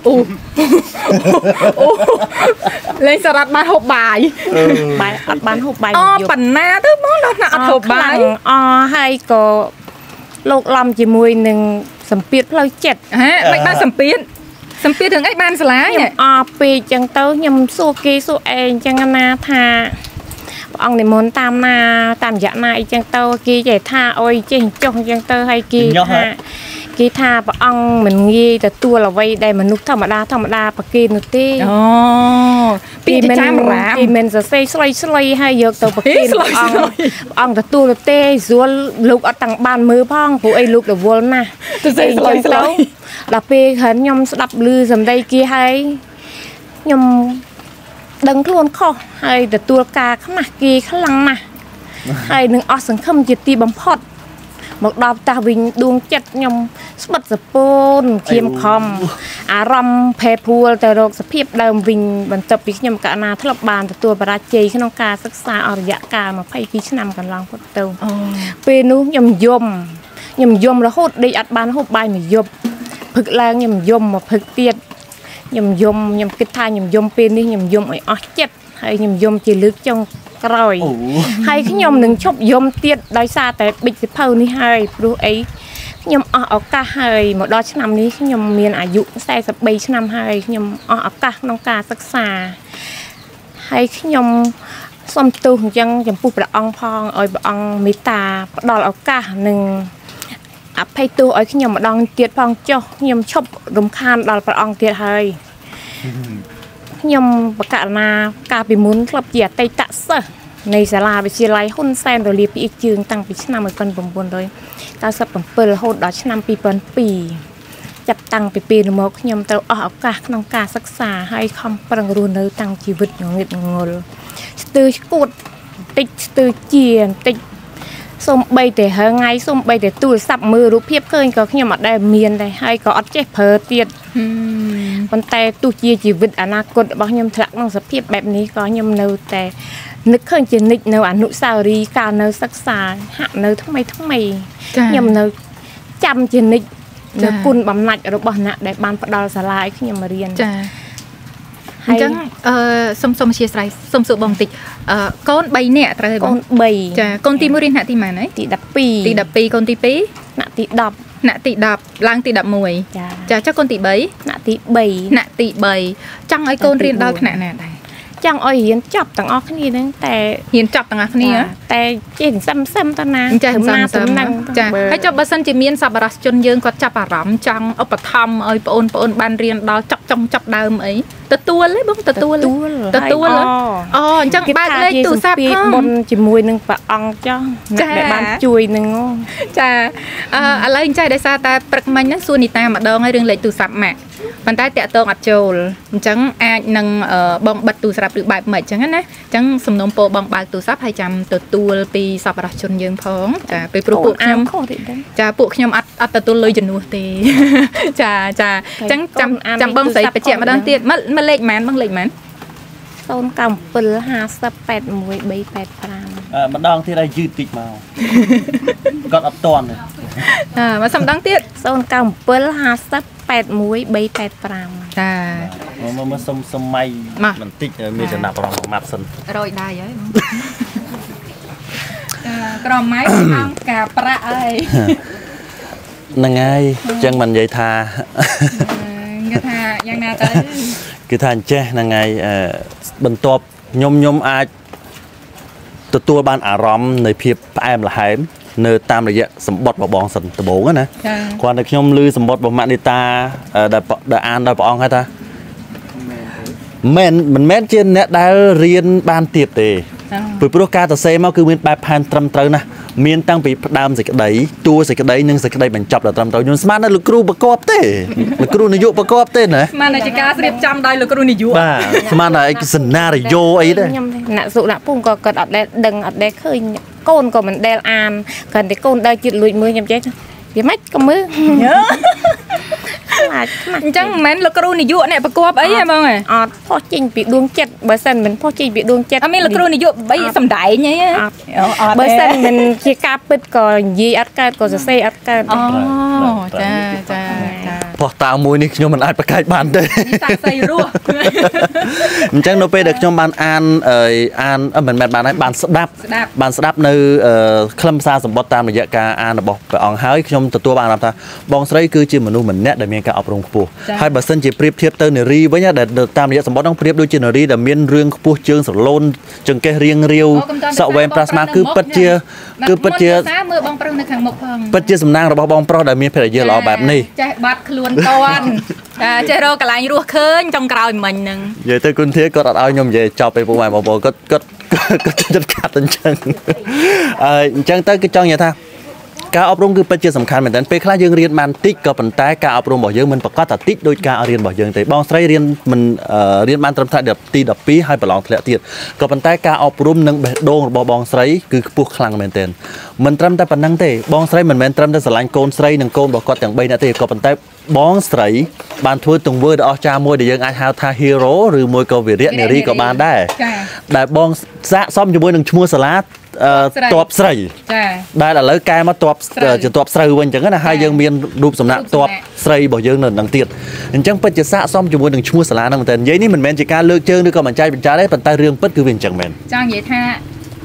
เลยสลัดบ้านหกใบอัดบ้านหกใบอ๋อปั่นหน้าด้วยมั้งเราหน้าอัดหกใบให้ก็โลกลำจีมวยหนึ่งสัมเปียเพลย์เจ็ดฮะไม่บ้านสัมเปียถึงไอ้บ้านสลายเนี่ยปีจังเต้ายำสู้กีสู้เองจังนาธาองในมนตามนาตามยะนาจังเต้ากีใหญ่ท่าโอ้ยเจ๋งจงจังเต้าให้กีท่าปะองเหมือนงี้แต่ตัวเราไว้ได้มนุษย์ธรรมดาปะกีนุตีปีเมนจะใส่สไลให้เยอะตัวปะกีองแต่ตัวเต้ส่วนลูกเอาต่างบ้านมือพ่องผู้ไอ้ลูกเดือดวอลน่ะใส่สไลแล้วปีเห็นยมสลับลือสำได้กีให้ยมดังคลวนข้อให้แต่ตัวกาขมักกีขลังมาให้หนึ่งอสังคมจิตตีบัมพอดหมกดาวตาวิงดวงจัดยมสบัดสปูนเขียมคอมอารมณ์เพพูลแต่โรคสเพียบเดิมวิงบรรจบปีขยมกะนาทลบบานแต่ตัวปราเจขนองกาศึกษาอริยกามาไพ่พิชนำกันลองพดเตาปีนู้ยมแล้วโหดได้อัดบานโหดใบไม่ยมผึกแรงยมมาผึกเตียดยมกิทายมเป็นนี่ยมไอ้เจ็ดให้ยมจีลึกจงกระไรให้ขยมหนึ่งชอบยมเตียดได้ซาแต่บิดสิเพลนี่ให้รู้ไอ้ยมเอากะให้หมดดอชนำนี้ยมเมียนอายุใส่สบายชนำให้ยมเอากะน้องกาศึกษาให้ยมสมตูยังยมปูประองพองอ้อยประองมิตาดอลเอากะหนึ่งอภัยตัวไอ้ขยมดองเตียดพองเจ้าขยมชอบรำคาญดอลประองเตียดให้ខ្ញុំបកណាការពីមុនធ្លាប់ជាអតីតសិស្សនៃសាលាវិទ្យាល័យហ៊ុនសែនរលាពីជើងតាំងពីឆ្នាំ1997រហូតដល់ឆ្នាំ2002ចាប់តាំងពីពេលមកខ្ញុំត្រូវអស់ឱកាសក្នុងការសិក្សាហើយខំប្រឹងរស់នៅតាំងជីវិតងងឹតងងល់ស្ទើរឈួតតិចស្ទើរជាតិចសូមបីតែហងៃសូមបីតែទូរស័ព្ទមើលរូបភាពឃើញក៏ខ្ញុំអត់ដែលមានដែរហើយក៏អត់ចេះប្រើទៀតប៉ុន្តែទោះជាជីវិតអនាគតរបស់ខ្ញុំធ្លាក់ក្នុងសភាពបែបនេះក៏ខ្ញុំនៅតែនឹកឃើញជានិច្ចនៅអនុស្សាវរីយ៍កាលនៅសិក្សាហាក់នៅថ្មីខ្ញុំនៅចាំជានិច្ចនៅគុណបំណាច់របស់អ្នកដែលបានផ្ដល់សាលាឲ្យខ្ញុំរៀនចាអញ្ចឹងសុំអធិស្ឋានសុំសួរបងបន្តិចកូន3នាក់ត្រូវទេបងកូន3 ចាកូនទី1រៀនថ្នាក់ទីម៉ានហើយទី12 ទី12កូនទី2 ថ្នាក់ទី10 ថ្នាក់ទី10ឡើងទី11ចាចុះកូនទី3 ថ្នាក់ទី3 ថ្នាក់ទី3ចង់ឲ្យកូនរៀនដល់ថ្នាក់ណាដែរចង់ឲ្យរៀនចប់ទាំងអស់គ្នាហ្នឹងតែរៀនចប់ទាំងអស់គ្នាតែចេះសឹមតាណាចាហើយចុះបើសិនជាមានសប្បុរសជនយើងគាត់ចាប់អារម្មណ៍ចង់ឧបត្ថម្ភឲ្យបងប្អូនបានរៀនដល់ចាប់ដើមអីទទួលទេបងទទួលអូអញ្ចឹងបើកលេខទូរស័ព្ទផងបុណ្យជាមួយនឹងព្រះអង្គចុះអ្នកដែលបានជួយនឹងចាឥឡូវអញ្ចឹងដោយសារតែព្រឹកមិញហ្នឹងសួរនីតាម្ដងឲ្យរឿងលេខទូរស័ព្ទម៉ាក់ប៉ុន្តែតាក់ទងអត់ចូលអញ្ចឹងអាចនឹងបងបិទទូរស័ព្ទឬបែបមិនអញ្ចឹងណាអញ្ចឹងសំណូមពរបងបើកទូរស័ព្ទហើយចាំទទួលពីសប្បុរសជនយើងផងចាពេលព្រោះពួកខ្ញុំចាពួកខ្ញុំអត់ទទួលលុយជំនួសទេចាអញ្ចឹងចាំបងស្រីបញ្ជាក់ម្ដងទៀតមកលេខម៉ានបងលេខម៉ាន 097501385 ម្ដងទៀតឲ្យយឺតតិចមកគាត់អត់តន់មកសំដងទៀត 097508135 ចាមកសុំម៉ៃបន្តិចមានចំណាប់រងម៉ាត់សិនរយដៃហើយក្រម៉ៃអង្គការប្រាក់អីហ្នឹងហើយអញ្ចឹងមិននិយាយថាគេថាយ៉ាងណាទៅគឺថាអញ្ចេះហ្នឹងហើយបន្ទាប់ខ្ញុំអាចទទួលបានអារម្មណ៍នៃភាពផ្អែមល្ហែមនៅតាមរយៈសម្បត្តិរបស់បងសិនដំបូងណាគាត់តែខ្ញុំឮសម្បត្តិរបស់ម៉ាក់នីតាដែលអានដោយព្រះអង្គហៅថាមិនមែនជាអ្នកដែលរៀនបានទៀបទេពីព្រោះការសរសេរមកគឺមានបែបផែនត្រឹមត្រូវណាស់មានតាំងពីផ្ដើមសេចក្តីតួសេចក្តីនិងសេចក្តីបញ្ចប់ដល់ត្រឹមត្រូវខ្ញុំស្មានថាលោកគ្រូប្រកបទេលោកគ្រូនាយកប្រកបទេណាស្មានតែជាការស្រៀបចំដោយលោកគ្រូនាយកបាទស្មានថាឯកសណារីយ៉ូអីដែរខ្ញុំអ្នកសុដាក់ពងក៏គាត់អត់ដែលដឹងអត់ដែលឃើញកូនក៏មិនដែលអានគ្រាន់តែកូនដើរជាតិលួចមើលខ្ញុំចេះវាមិនក៏មើលអញ្ចឹងមិនមែនលោកគ្រូនាយកអ្នកប្រកបអីហ៎បងអត់ផុសចេញពីដួងចិត្តបើសិនមិនផុសចេញពីដួងចិត្តអត់មានលោកគ្រូនាយកបីសំដែងអីអត់បើសិនមិនជាការពិតក៏និយាយអត់កើតក៏សរសេរអត់កើតអូចាផុសតាមួយនេះខ្ញុំមិនអាចប្រកែកបានទេសាក់សៃរស់អញ្ចឹងនៅពេលដែលខ្ញុំបានអានមិនមែនបានហើយបានស្ដាប់នៅខ្លឹមសារសម្បត្តិតាមរយៈការអានរបស់ព្រះអង្គហើយខ្ញុំទទួលបានអារម្មណ៍ថាបងស្រីគឺជាមនុស្សម្នាក់ដែលមានការអប់រំខ្ពស់ហើយបើសិនជាប្រៀបធៀបទៅនារីវិញដែលតាមរយៈសម្បត្តិហ្នឹងប្រៀបដូចជានារីដែលមានរឿងខ្ពស់ជើងស្រឡូនចង្កេះរៀងរាវសក់វែងប្រាស្មាគឺពិតជាមើលបងប្រុសនៅខាងមុខផងពិតជាសំណាងរបស់បងប្រុសដែលមានភរិយាល្អបែបនេះចេះបាត់ខ្លួនតន់ចេះរកកន្លែងរស់ឃើញចុងក្រោយមិញហ្នឹងនិយាយទៅគុណធាគាត់អត់ឲ្យខ្ញុំនិយាយចប់ពេលពុកម៉ែបងប្អូនគាត់ចិត្តខាត់អញ្ចឹងអញ្ចឹងទៅគឺចង់និយាយថាការអប់រំគឺពិតជាសំខាន់មែនទែនពេលខ្លះយើងរៀនបានតិចក៏ប៉ុន្តែការអប់រំរបស់យើងមិនប្រកាសថាតិចដូចការរៀនរបស់យើងទេបងស្រីរៀនបានត្រឹមតែទី12ហើយប្រឡងធ្លាក់ទៀតក៏ប៉ុន្តែការអប់រំនិងបេះដូងរបស់បងស្រីគឺខ្ពស់ខ្លាំងមែនទែនមិនត្រឹមតែប៉ុណ្្នឹងទេបងស្រីមិនមែនត្រឹមតែស្រឡាញ់កូនស្រីនិងកូនរបស់គាត់ទាំង3នាក់ទេក៏ប៉ុន្តែបងស្រីបានធ្វើទង្វើដ៏អស្ចារ្យមួយដែលយើងអាចហៅថា hero ឬមួយក៏វីរៈនារីក៏បានដែរដែលបងសាកសមជាមួយនឹងឈ្មោះសាលាតបស្រីដែលឥឡូវកែមកតបជាតបស្រូវវិញអញ្ចឹងណាហើយយើងមានរូបសំណាកតបស្រីរបស់យើងនៅនឹងទៀតអញ្ចឹងពិតជាសាកសមជាមួយនឹងឈ្មោះសាលាហ្នឹងមែនតើនិយាយនេះមិនមែនជាការលើកជើងឬក៏បញ្ចាយទេប៉ុន្តែរឿងពិតគឺវាអញ្ចឹងមែនចង់និយាយថា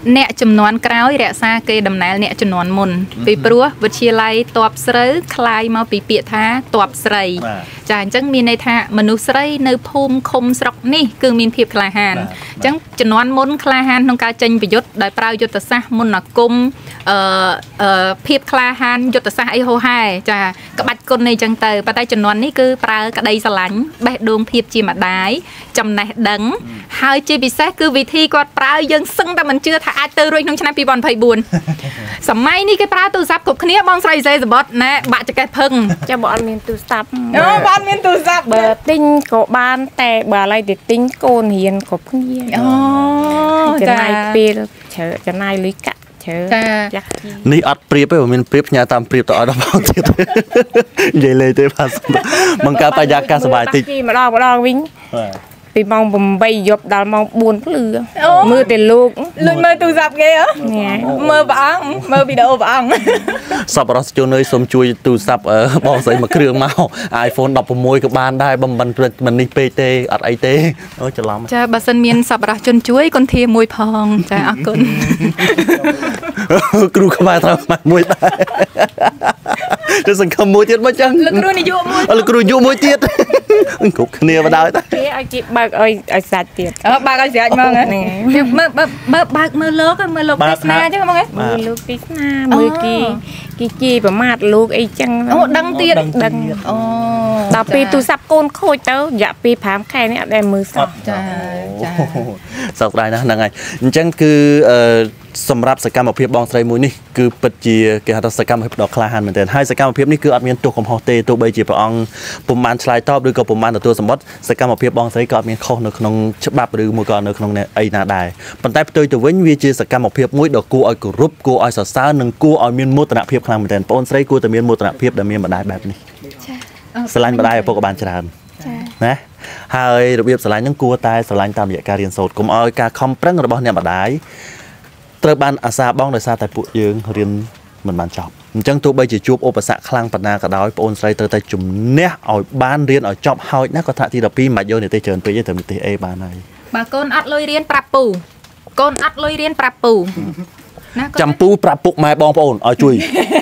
អ្នកចំនួនក្រោយរក្សាគេដំណើរអ្នកចំនួនមុនពីព្រោះវិទ្យាល័យតបស្រូវคล้ายមកពីពាក្យថាតបស្រីចាអញ្ចឹងមានន័យថាមនុស្សស្រីនៅភូមិឃុំស្រុកនេះគឺមានភាពក្លាហានអញ្ចឹងចំនួនមុនក្លាហានក្នុងការចេញប្រយុទ្ធដោយប្រើយុទ្ធសាស្ត្រមុនអាគមភាពក្លាហានយុទ្ធសាស្ត្រអីហោហែចាក្បាច់គុណអីចឹងទៅប៉ុន្តែចំនួននេះគឺប្រើក្តីស្រឡាញ់បេះដូងភាពជាម្ដាយចំណេះដឹងហើយជាពិសេសគឺវិធីគាត់ប្រើយើងសឹងតែមិនជឿថាអាចទៅរួចក្នុងឆ្នាំ2024សម័យនេះគេប្រើទូរស័ព្ទគ្រប់គ្នាបងស្រីសេសបតណែបាក់ចកេះភឹងចាំបើអត់មានទូរស័ព្ទអូបើអត់មានទូរស័ព្ទបើទិញក៏បានតែបើឥឡូវទៅទិញកូនរៀនគ្រប់គ្នាអូចំណាយពេលច្រើនចំណាយលុយកាក់ចានេះអត់ព្រៀបទេមានព្រៀបផ្ញើតាមព្រៀបទៅឲ្យដល់បងទៀតនិយាយលេងទេបាទបង្កើនបរិយាកាសសុបាយតិចម្ដងវិញពីម៉ោង8យប់ដល់ម៉ោង4ភ្លឺមើលតែលោកលុយមើលទូរស័ព្ទគេហ៎មើលព្រះអង្គមើលវីដេអូព្រះអង្គសប្បុរសជនសូមជួយទូរស័ព្ទបងស្រីមួយគ្រឿងមក iPhone 16ក៏បានដែរបំមិននេះពេកទេអត់អីទេអូច្រឡំចាបើសិនមានសប្បុរសជនជួយគុណធាមួយផងចាអរគុណគ្រូខ្មែរត្រូវមួយដែរទៅសង្ឃឹមមួយទៀតមកចឹងលោកគ្រូនាយកមួយលោកគ្រូនាយកមួយទៀតគ្រប់គ្នាបដ ாய் តែគេឲ្យគេបើកឲ្យសាច់ទៀតបើកឲ្យសាច់មកហ្នឹងមើលបើកមើលលោកទេសនាចឹងហ្មងមើលលោកទេសនាមើលគេជីប្រមាថលោកអីចឹងអូដឹងទៀតដឹងអូដល់ពេលទូរស័ព្ទកូនខូចទៅរយៈពេល5ខែនេះអត់ដែលមើលសោះចាសោកស្ដាយណាស់ហ្នឹងហើយអញ្ចឹងគឺសម្រាប់សកម្មភាពបងស្រីមួយនេះគឺពិតជាគេហៅថាសកម្មភាពដ៏ក្លាហានមែនទែនហើយសកម្មភាពនេះគឺអត់មានទោសកំហុសទេទោះបីជាព្រះអង្គពុំបានឆ្លើយតបឬក៏ពុំបានទទួលសម្បត្តិសកម្មភាពបងស្រីក៏អត់មានខុសនៅក្នុងច្បាប់ឬមួយក៏នៅក្នុងអីណាដែរប៉ុន្តែផ្ទុយទៅវិញវាជាសកម្មភាពមួយដ៏គួរឲ្យគោរពគួរឲ្យសរសើរនិងគួរឲ្យមានមោទនភាពខ្លាំងមែនទែនបងស្រីគួរតែមានមោទនភាពដែលមានម្ដាយបែបនេះចាស្រឡាញ់ម្ដាយឪពុកក៏បានច្រើនចាណាហើយរបៀបស្រឡាញ់ហ្នឹងគួរតែស្រឡាញ់តាមរយៈការរៀនសូត្រកុំឲ្យការខំប្រឹងរបស់អ្នកម្ដាយត្រូវបានអាសាបងដោយសារតែពួកយើងរៀនមិនបានចប់អញ្ចឹងទោះបីជាជួបឧបសគ្គខ្លាំងប៉ុណ្ណាក៏ដោយបងស្រីត្រូវតែជំនះឲ្យបានរៀនឲ្យចប់ហើយណាគាត់ថាទី12មិនយកនិទេសច្រើនពេកទេតែនិទេស A បានហើយបើកូនអត់លុយរៀនប្រាប់ពូកូនអត់លុយរៀនប្រាប់ពូណាចាំពូប្រាប់ពុកម៉ែបងប្អូនឲ្យជួយ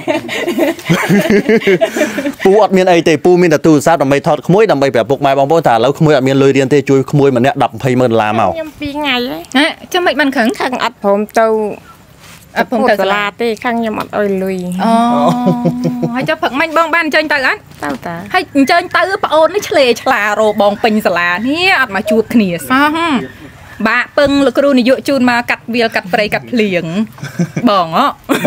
ពូអត់មានអីទេពូមានតែទូរស័ព្ទដើម្បីថតក្មួយដើម្បីប្រាប់ពុកម៉ែបងប្អូនថាឥឡូវក្មួយអត់មានលុយរៀនទេជួយក្មួយម្នាក់10-20 ម៉ឺនដុល្លារមកខ្ញុំ2ថ្ងៃហើយចាំមិនបានខឹងអត់ព្រមទៅអត់ព្រមទៅសាលាទេខាងខ្ញុំអត់អុយលុយអូហើយចុះព្រឹកមិញបងបានអញ្ជើញទៅអត់ទៅតាហើយអញ្ជើញទៅប្អូននេះឆ្លេឆ្លារោបងពេញសាលានេះអត់មកជួបគ្នាសោះបាក់ពឹងលោកគ្រូនាយកជូនមកកាត់វាលកាត់ព្រៃកាត់ភ្លៀងបងអ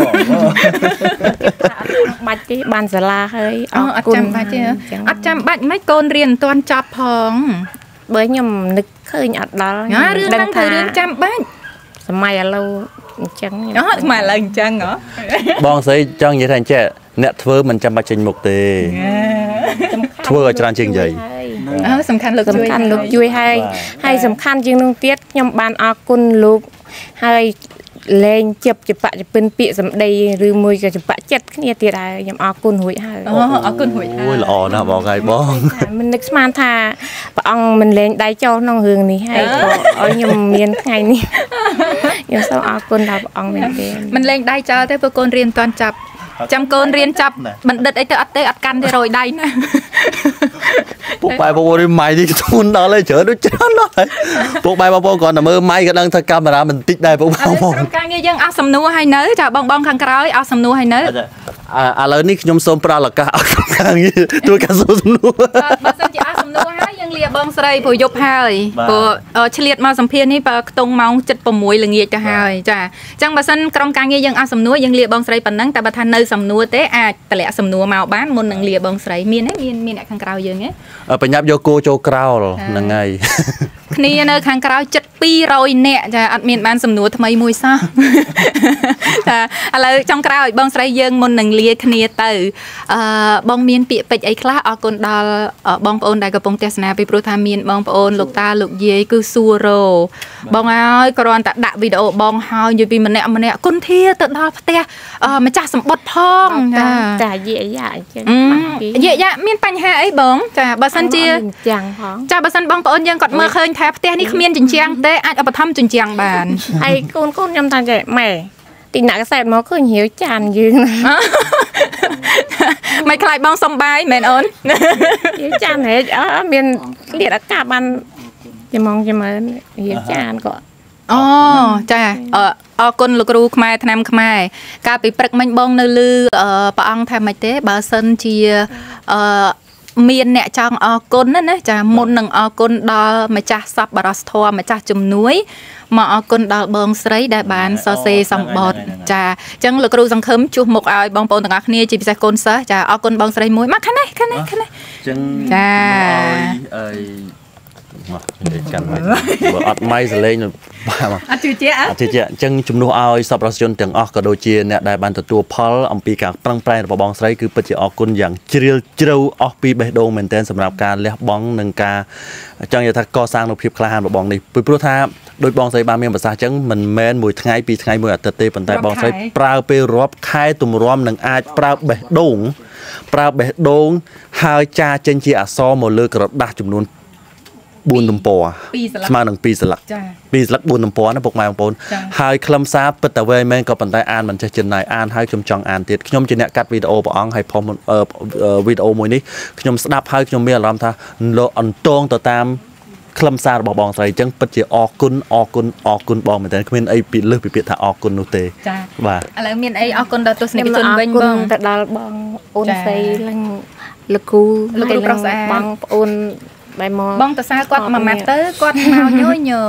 បាច់ទេបានសាលាហើយអត់ចាំបាច់ទេអត់ចាំបាច់មិនកូនរៀនមិនទាន់ចប់ផងបើខ្ញុំនឹកឃើញអត់ដល់រឿងហ្នឹងគឺរឿងចាំបាច់សម័យឥឡូវអញ្ចឹងសម័យឥឡូវអញ្ចឹងហ៎បងស្រីចង់និយាយថាអញ្ចឹងអ្នកធ្វើមិនចាំបាច់ចេញមុខទេធ្វើឲ្យច្រើនជាងនិយាយសំខាន់លោកជួយហើយសំខាន់ជាងនោះទៀតខ្ញុំបានអរគុណលោកហើយលែងជិបចបចពិនពាក្យសម្ដីឬមួយក៏ចបចិត្តគ្នាទៀតហើយខ្ញុំអរគុណរួចហើយអរគុណរួចហើយអូយល្អណាស់បងហើយបងមិននឹកស្មានថាព្រះអង្គមិនលែងដៃចូលក្នុងរឿងនេះហើយក៏ឲ្យខ្ញុំមានថ្ងៃនេះខ្ញុំសូមអរគុណដល់ព្រះអង្គមែនទេមិនលែងដៃចោលទេព្រោះកូនរៀនមិនទាន់ចាប់ចាំកូនរៀនចាប់បណ្ឌិតអីទៅអត់ទេអត់កាន់ទេរយដៃណាពុកបែបបងប្អូនម៉ៃនេះធ្ងន់ដល់ហើយច្រើនដូចច្រើនណាស់ហើយពុកបែបបងប្អូនគាត់តែមើលម៉ៃក៏ដឹងថាកាមេរ៉ាមិនតិចដែរពុកបងប្អូនការងារយើងអស់សំណួរហើយនៅចាបងខាងក្រោយអស់សំណួរហើយនៅឥឡូវនេះខ្ញុំសូមផ្ដល់ឱកាសឲ្យការងារធ្វើការសួរសំណួរបើសិនជាអស់សំណួរហើយយើងលាបងស្រីព្រោះយប់ហើយព្រោះឆ្លៀតមកសម្ភារនេះបើខ្ទង់ម៉ោង 7:06 ល្ងាចទៅហើយចាអញ្ចឹងបើសិនក្រុមការងារយើងអស់សំណួរយើងលាបងស្រីប៉ុណ្ណឹងតែបើថានៅសំណួរទេអាចតម្លាក់សំណួរមកបានមុននឹងលាបងស្រីមានអ្នកខាងក្រៅយើងហ៎បញ្ញាប់យកគោចូលក្រោលហ្នឹងហើយគ្នានៅខាងក្រៅ7-200នាក់ចាអត់មានបានសំណួរថ្មីមួយសោះចាឥឡូវចុងក្រោយបងស្រីយើងមុននឹងលាគ្នាទៅបងមានពាក្យពេចន៍អីខ្លះអរគុណដល់បងប្អូនដែលកំពុងទស្សនាពីព្រោះព្រោះថាមានបងប្អូនលោកតាលោកយាយគឺសួររបងហើយគ្រាន់តែដាក់វីដេអូបងហើយនិយាយពីម្នាក់គុនធាទៅដល់ផ្ទះម្ចាស់សម្បត្តិផងចាយាយយ៉ាអញ្ចឹងយាយយ៉ាមានបញ្ហាអីបងចាបើសិនជាចាំងផងចាបើសិនបងប្អូនយើងគាត់មើលឃើញថាផ្ទះនេះគ្មានជញ្ជាំងទេអាចឧបត្ថម្ភជញ្ជាំងបានហើយកូនខ្ញុំថាចេះម៉ែទីណាក់ខ្សែមកឃើញរាវចានយើងណាមិនខ្លាចបងសំបាយមែនអូនរាវចានហេមានលៀតអាកាសបានចាំមើលរាវចានក៏អូចាអរគុណលោកគ្រូខ្មែរឆ្នាំខ្មែរកាលពីព្រឹកមិញបងនៅលឺព្រះអង្គថាម៉េចទេបើសិនជាមានអ្នកចង់អរគុណណាចាមុននឹងអរគុណដល់ម្ចាស់សពបរសធម៌ម្ចាស់ជំនួយមកអរគុណដល់បងស្រីដែលបានសរសេរសម្បត្តិចាអញ្ចឹងលោកគ្រូសង្ឃឹមជួសមុខឲ្យបងប្អូនទាំងអស់គ្នាជាពិសេសកូនសិស្សចាអរគុណបងស្រីមួយមកខាងនេះអញ្ចឹងចាមកនិយាយកាន់មកបើអត់ម៉ៃសលេងបាទអត់ជឿជាក់អញ្ចឹងជំនួសឲ្យសប្បុរសជនទាំងអស់ក៏ដូចជាអ្នកដែលបានទទួលផលអំពីការប្រឹងប្រែងរបស់បងស្រីគឺពិតជាអរគុណយ៉ាងជ្រាលជ្រៅអស់ពីបេះដូងមែនទែនសម្រាប់ការលះបង់និងការចង់និយាយថាកសាងនូវភាពក្លាហានរបស់បងនេះព្រោះថាដោយបងស្រីបានមានប្រសាសន៍អញ្ចឹងមិនមែនមួយថ្ងៃពីរថ្ងៃមួយអាទិត្យទេប៉ុន្តែបងស្រីប្រើពេលរាប់ខែទម្រាំនឹងអាចប្រើបេះដូងហើយចាចេញជាអក្សរមកលើក្រដាស់ចំនួន4ទំព័រស្មើនឹង2ស្លឹក2ស្លឹក4ទំព័រណាពុកម៉ែបងប្អូនហើយខ្លឹមសារពិតតែវែងមែនក៏ប៉ុន្តែអានមិនចេះចិនណាយអានហើយខ្ញុំចង់អានទៀតខ្ញុំជាអ្នកកាត់វីដេអូព្រះអង្គហើយផុសវីដេអូមួយនេះខ្ញុំស្ដាប់ហើយខ្ញុំមានអារម្មណ៍ថាលោកអន្តងទៅតាមខ្លឹមសាររបស់បងស្រីអញ្ចឹងពិតជាអរគុណបងមែនតើគ្មានអីពីលើសពីពាក្យថាអរគុណនោះទេចាបាទឥឡូវមានអីអរគុណដល់ទស្សនិកជនវិញបងទៅដល់បងអូនស្រីឡើងលោកគ្រូប្រុសស្អាតបងប្អូនបែមកបងតសើគាត់មួយម៉ាត់ទៅគាត់មកញយចា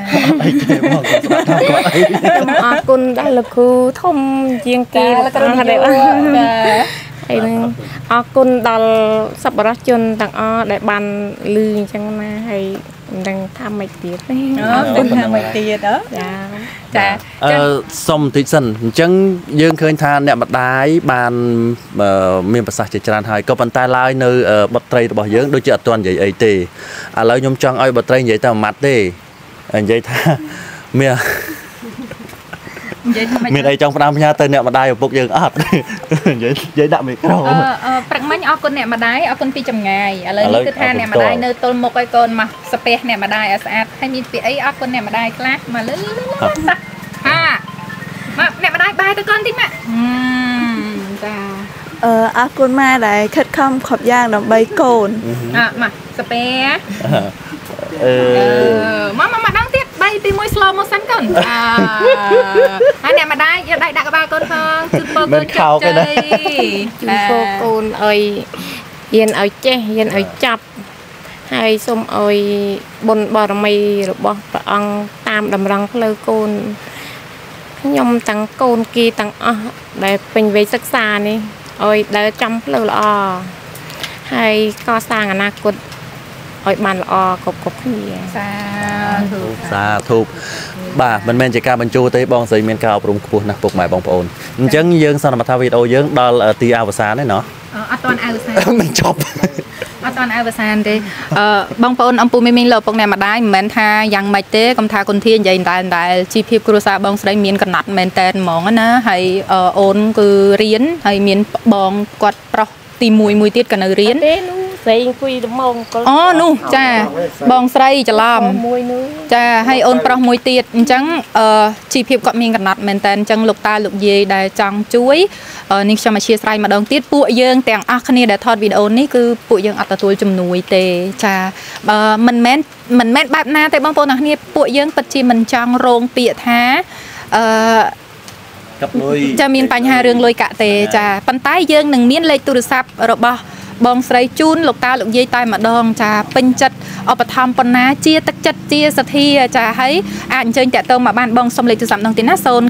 ខ្ញុំអរគុណដល់លោកគ្រូធំជាងគេលោកគ្រូចាហើយនឹងអរគុណដល់សប្បុរសជនទាំងអស់ដែលបានលឺអញ្ចឹងណាហើយមិនដឹងថាម៉េចទៀតទេអរគុណថាម៉េចទៀតចាសុំបន្តិចសិនអញ្ចឹងយើងឃើញថាអ្នកម្ដាយបានមានប្រសាសន៍ជាច្រើនហើយក៏ប៉ុន្តែឡើយនៅបុត្រីរបស់យើងដូចជាអត់ទាន់និយាយអីទេឥឡូវខ្ញុំចង់ឲ្យបុត្រីនិយាយតែមួយម៉ាត់ទេនិយាយថាមានអីចង់ផ្ដាំផ្ញើទៅអ្នកម្ដាយឪពុកយើងអត់និយាយដាក់មីក្រូព្រឹកមិញអរគុណអ្នកម្ដាយអរគុណពីចម្ងាយឥឡូវនេះគឺថាអ្នកម្ដាយនៅទល់មុខឲ្យកូនមកស្ពះអ្នកម្ដាយឲ្យស្អាតហើយមានពាក្យអីអរគុណអ្នកម្ដាយខ្លះមកលើសាក់មកអ្នកម្ដាយបាយទៅកូនតិចមកចាអរគុណម៉ែដែលខិតខំគ្រប់យ៉ាងដើម្បីកូនមកស្ពះមកដងទៀត3 2 1 slow motion កូនហើយអ្នកម្ដាយយកដៃដាក់ក្បាលកូនផងជូនពរកូនជោគជ័យជូនពរកូនឲ្យហ៊ានឲ្យចេះហ៊ានឲ្យចាប់ហើយសូមឲ្យបុណ្យបារមីរបស់ព្រះអង្គតាមតម្រង់ផ្លូវកូនខ្ញុំទាំងកូនគីទាំងអស់ដែលពេញវ័យសិក្សានេះឲ្យដើរចំផ្លូវល្អហើយកសាងអនាគតឲ្យបានល្អគ្រប់គ្នាសាធុបាទមិនមែនជាការបញ្ជូទេបងស្រីមានការអប់រំខ្ពស់ណាស់ពុកម៉ែបងប្អូនអញ្ចឹងយើងសន្មតថាវីដេអូយើងដល់ទីអវសានហើយណោះអត់ទាន់អវសានមិនចប់អត់ទាន់អវសានទេបងប្អូនអំពូមីមីងលោកពុកអ្នកម្ដាយមិនមែនថាយ៉ាងម៉េចទេកុំថាគុនធានិយាយតែជីវភាពគ្រួសារបងស្រីមានកំណត់មែនតែនហ្មងណាហើយអូនគឺរៀនហើយមានបងគាត់ប្រុសទី1មួយទៀតក៏នៅរៀនទេនោះស្រីអង្គុយត្មងអូនោះចាបងស្រីច្រឡំចាហើយអូនប្រុសមួយទៀតអញ្ចឹងជីវភាពគាត់មានកំណត់មែនតើអញ្ចឹងលោកតាលោកយាយដែលចង់ជួយនេះខ្ញុំអធិស្ឋានម្ដងទៀតពួកយើងទាំងអស់គ្នាដែលថតវីដេអូនេះគឺពួកយើងអត់ទទួលជំនួយទេចាមិនមែនបែបណាទេបងប្អូនទាំងគ្នាពួកយើងពិតជាមិនចង់រងពាក្យថាចាមានបញ្ហារឿងលុយកាក់ទេចាប៉ុន្តែយើងនឹងមានលេខទូរស័ព្ទរបស់បងស្រីជូនលោកតាលោកយាយតែម្ដងចាពេញចិត្តឧបត្ថម្ភប៉ុណ្ណាជាទឹកចិត្តជាសទ្ធាចាហើយអាចអញ្ជើញតាក់ទងមកបានបងសុំលេខទូរស័ព្ទដងទីណា097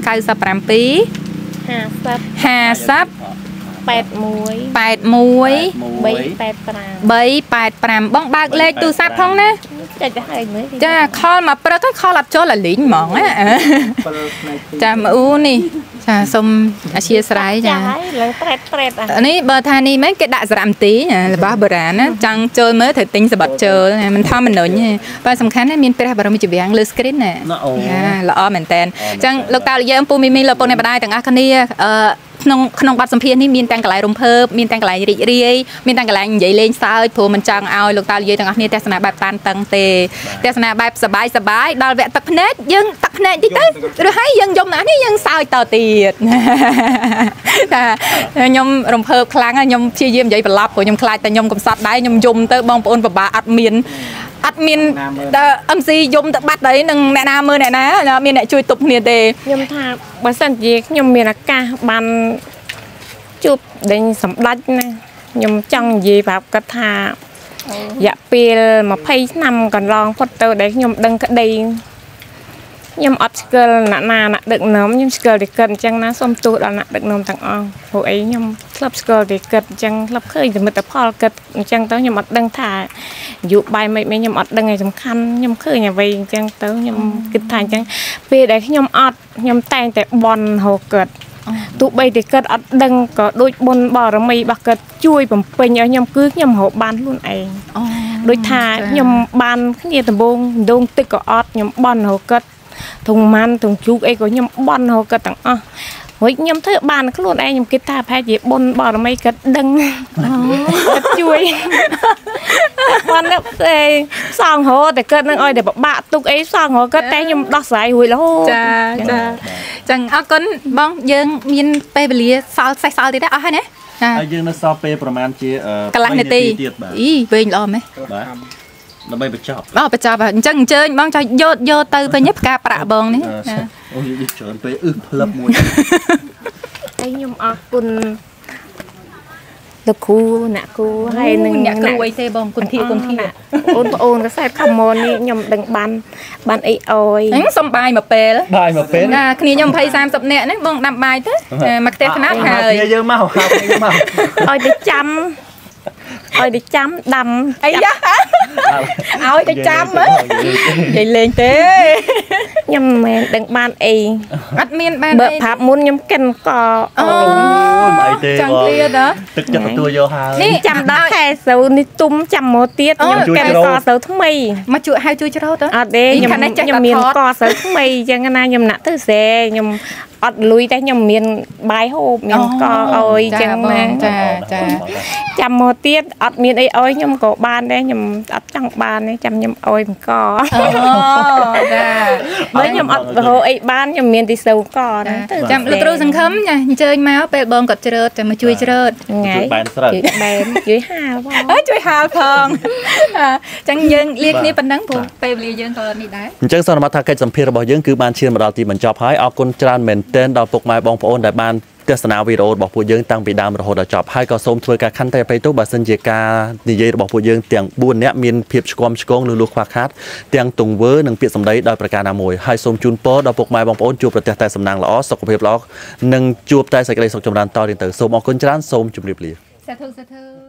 385បងបើកលេខទូរស័ព្ទផងណាចាខលមកព្រឹកខលអត់ចូលអាលីងហ្មងចាមើលនេះចចាសុំអធិស្ឋានចាឡើងត្រេតនេះបើថានេះមិនគេដាក់សារ៉ាំទីរបស់បុរាណណាចង់ចូលមើលត្រូវទិញសម្បត្តិចូលមិនថាមនុញទេបើសំខាន់ណាមានព្រះបរមរាជវាំងលើ screen ណាល្អមែនតើអញ្ចឹងលោកតាលោកយាយអំពូមីមីលោកពុកអ្នកម្ដាយទាំងអស់គ្នាក្នុងបទសម្ភាសន៍នេះមានទាំងកន្លែងរំភើបមានទាំងកន្លែងរីករាយមានទាំងកន្លែងនិយាយលេងសើចព្រោះមិនចង់ឲ្យលោកតាលោកយាយទាំងអស់គ្នាទស្សនាបែបតានតឹងទេទស្សនាបែបសบายដល់វគ្គទឹកភ្នែកយើងទឹកភ្នែកតិចទៅឬហើយយើងយំណាស់នេះយើងសើចតទៀតតែខ្ញុំរំភើបខ្លាំងខ្ញុំព្យាយាមនិយាយប្រឡប់ព្រោះខ្ញុំខ្លាចតែខ្ញុំកំសត់ដែរខ្ញុំយំទៅបងប្អូនពិបាកអត់មានMC យំទៅបាត់ហើយនឹងអ្នកណាមើលអ្នកណាមានអ្នកជួយទប់គ្នាទេខ្ញុំថាបើសិនជាខ្ញុំមានឱកាសបានជួបដេញសម្ដេចណាខ្ញុំចង់និយាយប្រាប់គាត់ថារយៈពេល20ឆ្នាំកន្លងផុតទៅដែលខ្ញុំដឹងក្តីខ្ញុំអត់ស្គាល់អ្នកណាអ្នកដឹកនាំខ្ញុំស្គាល់តែគាត់អញ្ចឹងណាសូមទោសដល់អ្នកដឹកនាំទាំងអស់ព្រោះអីខ្ញុំធ្លាប់ស្គាល់តែគាត់អញ្ចឹងធ្លាប់ឃើញសមិទ្ធផលគាត់អញ្ចឹងទៅខ្ញុំអត់ដឹងថាយុបាយមិនខ្ញុំអត់ដឹងឯសំខាន់ខ្ញុំឃើញអ្វីអញ្ចឹងទៅខ្ញុំគិតថាអញ្ចឹងពេលដែលខ្ញុំអត់ខ្ញុំតែងតែបន់ហៅគាត់ទោះបីតែគាត់អត់ដឹងក៏ដូចបុណ្យបារមីរបស់គាត់ជួយបំពេញឲ្យខ្ញុំគឺខ្ញុំរកបានខ្លួនឯងដូចថាខ្ញុំបានគ្នាដំបងដងទឹកក៏អត់ខ្ញុំបន់ហៅគាត់ធុងម៉ាន់ធុងជូកអីក៏ខ្ញុំបន់ហៅគាត់ទាំងអស់រួចខ្ញុំធ្វើបានខ្លួនឯងខ្ញុំគិតថាប្រហែលជាបុណ្យបារមីគាត់ដឹងគាត់ជួយបានតែសងហៅតែគាត់នឹងឲ្យតែពិបាកទុកអីសងហៅគាត់តែខ្ញុំដោះស្រាយរួចរហូតចាចឹងអរគុណបងយើងមានពេលវេលាសល់សេះសល់ទៀតអស់ហើយណាហើយយើងនៅសល់ពេលប្រហែលជាកន្លះនាទីទៀតបាទវែងល្អមែនបាទដើម្បីបញ្ចប់បញ្ចប់អញ្ចឹងអញ្ជើញបងចុះយកទៅវិញផ្កាប្រាក់បងនេះអូយច្រើនពេលផ្លឹបមួយហើយខ្ញុំអរគុណលោកគ្រូអ្នកគ្រូហើយនឹងអ្នកគ្រូអីទេបងគុណធាបងប្អូនកសែតខមននេះខ្ញុំដឹងបានអីអយសុំបាយមកពេលណាគ្នាខ្ញុំ20 30នាក់ហ្នឹងបងដាំបាយទៅមកផ្ទះខ្នាតហើយយើងមកឲ្យទៅចាំដាំអីយ៉ាឲ្យទៅចាំនិយាយលេងទេខ្ញុំមិនមែនដឹងបានអីអត់មានបានអីបើប្រាប់មុនខ្ញុំកិនកអូអីទេចង់ឃ្លាតទឹកចិត្តទទួលយកហើយនេះចាំដល់ខែស្រូវនេះទុំចាំមកទៀតខ្ញុំកិនកស្រូវថ្មីមកជួយហៅជួយច្រោតអត់ទេខ្ញុំមានកស្រូវថ្មីអញ្ចឹងណាខ្ញុំណាក់ទៅស្រែខ្ញុំអត់លុយតែខ្ញុំមានបាយហូបមានកអុយចឹងណាចាចាំមកទៀតអត់មានអីអុយខ្ញុំក៏បានដែរខ្ញុំអត់ចង់បានទេចាំខ្ញុំអុយបង្កចាបើខ្ញុំអត់រហូតអីបានខ្ញុំមានទីសូវកណាចាំលោកគ្រូសង្ឃឹមចាអញ្ជើញមកពេលបងគាត់ច្រើតតែមកជួយច្រើតថ្ងៃជួយហាលផងជួយហាលផងអញ្ចឹងយើងលាគ្នាប៉ុណ្ណឹងព្រោះពេលវេលាយើងក៏នេះដែរអញ្ចឹងសន្មតថាកិច្ចសម្ភាររបស់យើងគឺបានឈានមកដល់ទីបញ្ចប់ហើយអរគុណច្រើនមែនទែនដល់ពុកម៉ែបងប្អូនដែលបានទស្សនាវីដេអូរបស់ពួកយើងតាំងពីដើមរហូតដល់ចប់ហើយក៏សូមធ្វើការខន្តីអភ័យទោសបើសិនជាការនិយាយរបស់ពួកយើងទាំង4នាក់មានភាពឆ្គាំឆ្គងឬលួសខ្វះខាតទាំងទង្វើនិងពាក្យសម្ដីដោយប្រការណាមួយហើយសូមជូនពរដល់ពុកម៉ែបងប្អូនជួបប្រទះតែសំណាងល្អសុខភាពល្អនិងជួបតែសេចក្តីសុខចម្រើនតទៅសូមអរគុណច្រើនសូមជម្រាបលាសាធុ